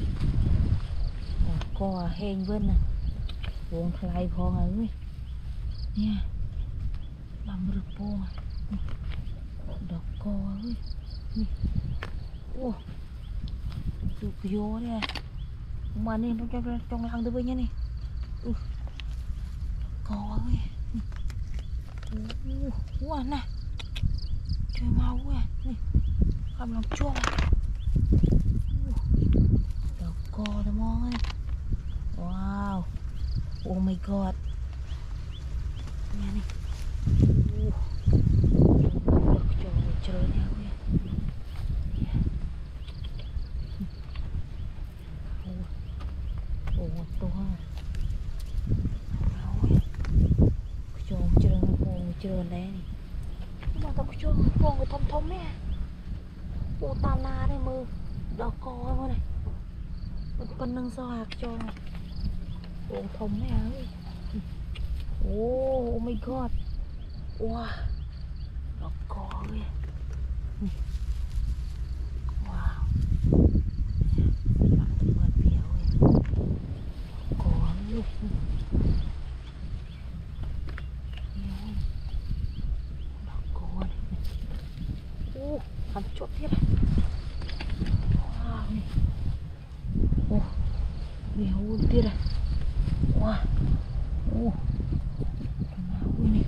ก็แห้งเบิ้ลนะโป่งทลายพอไงเว้ยเนี่ยลำรึโป่งดอกกอเว้ยนี่โอ้ดูกโยเนี่ยมานี่ต้องจงจงลังตัวเบิ้ลเนี่ยนี่อือกอเว้ยโอ้ว้าน่ะช่วยมาเว้ยนี่กำลังจ้วงดอกกอนะมองเลยว้าวโอ้ my god นี่นี่โอ้ดอกจอเจริญแล้วเว้ยโอ้โอ้ตัวเอาเว้ยจอเจริญโอ้เจริญแล้วนี่มาต้องจอโป่งทอมทอมแม่โอ้ตานาได้มือดอกกอมาเลยมันเป็นนึงสลักจอโป่งทอมแม่เว้ยโอ้ my god ว้าดอกกอเว้ยว้าวมันเหมือนเปียวเว้ยกอลูกดอกกอโอ้ Ăn chốt tiếp này. Wow, này. Ô, nhiều hơn tiếp này. Wow. Ô, ui này.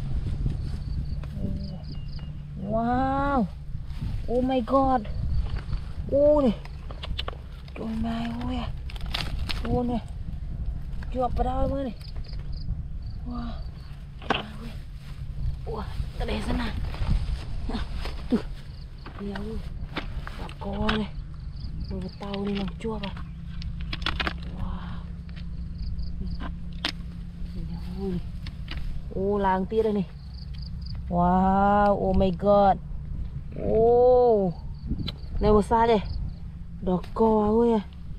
Wow. Oh my god. Ô này. Trời mai ơi à. Ô này. Chuột vào đâu mới này. Wow. Trời ơi. Ủa, cái đây xem nào. Từ. Nhiều ơi. Bà co này. Rồi một tàu đi làm chua vào. Wow. Nhiều ơi. Ô, làng tia đây này. Wow, oh my god. Ô. Này một xa đây. Đỏ co ơi à.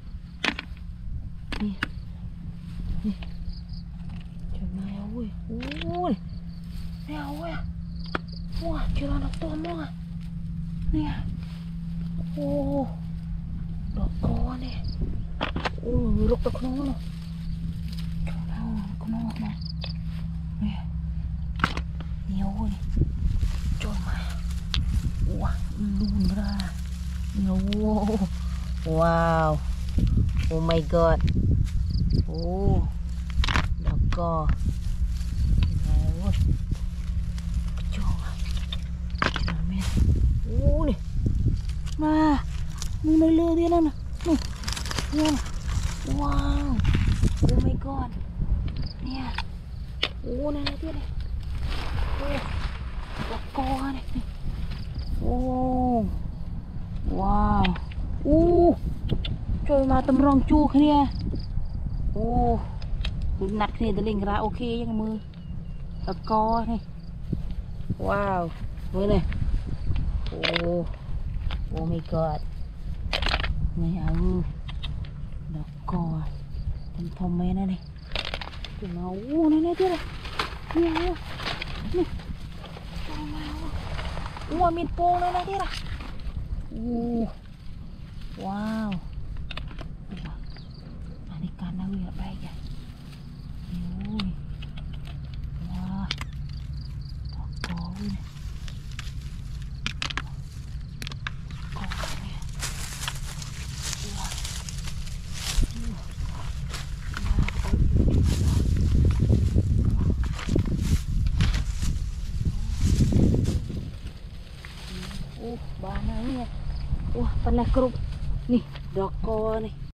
Nè. Nè. Trời mai ơi. Ui. Nè ơi à. Wow, chưa là nó tôm luôn à. Nè. Ô. Đỏ co nè. Ui, rục được nó luôn. Trời ơi, con nó nè. Nè. Nhiều ơi. Trời mai. Wow, luôn ra. Nhiều. Wow. Oh my god. Oh. Đỏ co. Này ơi. Trời ơi. Trời mẹ. Ô nè. Mà. Mình mới lừa đi nè. Nè. Nè. Wow. Oh my god. Nè. Ô này này tiếp này. Ô. Đỏ co này. Ô. Wow. Ô. Trời mà tầm rong chua kia nè. Ô. Nặt kia tụi linh ra ok chứ mưa. Đỏ co này. Wow. Mới này. Ô. Oh my god. Này à ư. Đỏ co. Thầm thầm mấy này này. Trời mà ô này này tiếp này. Nè nè. Nè. Trời mà ô. Ô miền pô này này tiếp à. Ô. Wow. Ini ikan nào ya baik ya. Ui. Wah. Toko ini. Toko ini. Wah. Uh, banyak ini ya. Wah, pernah kerup. Nih, doko nih.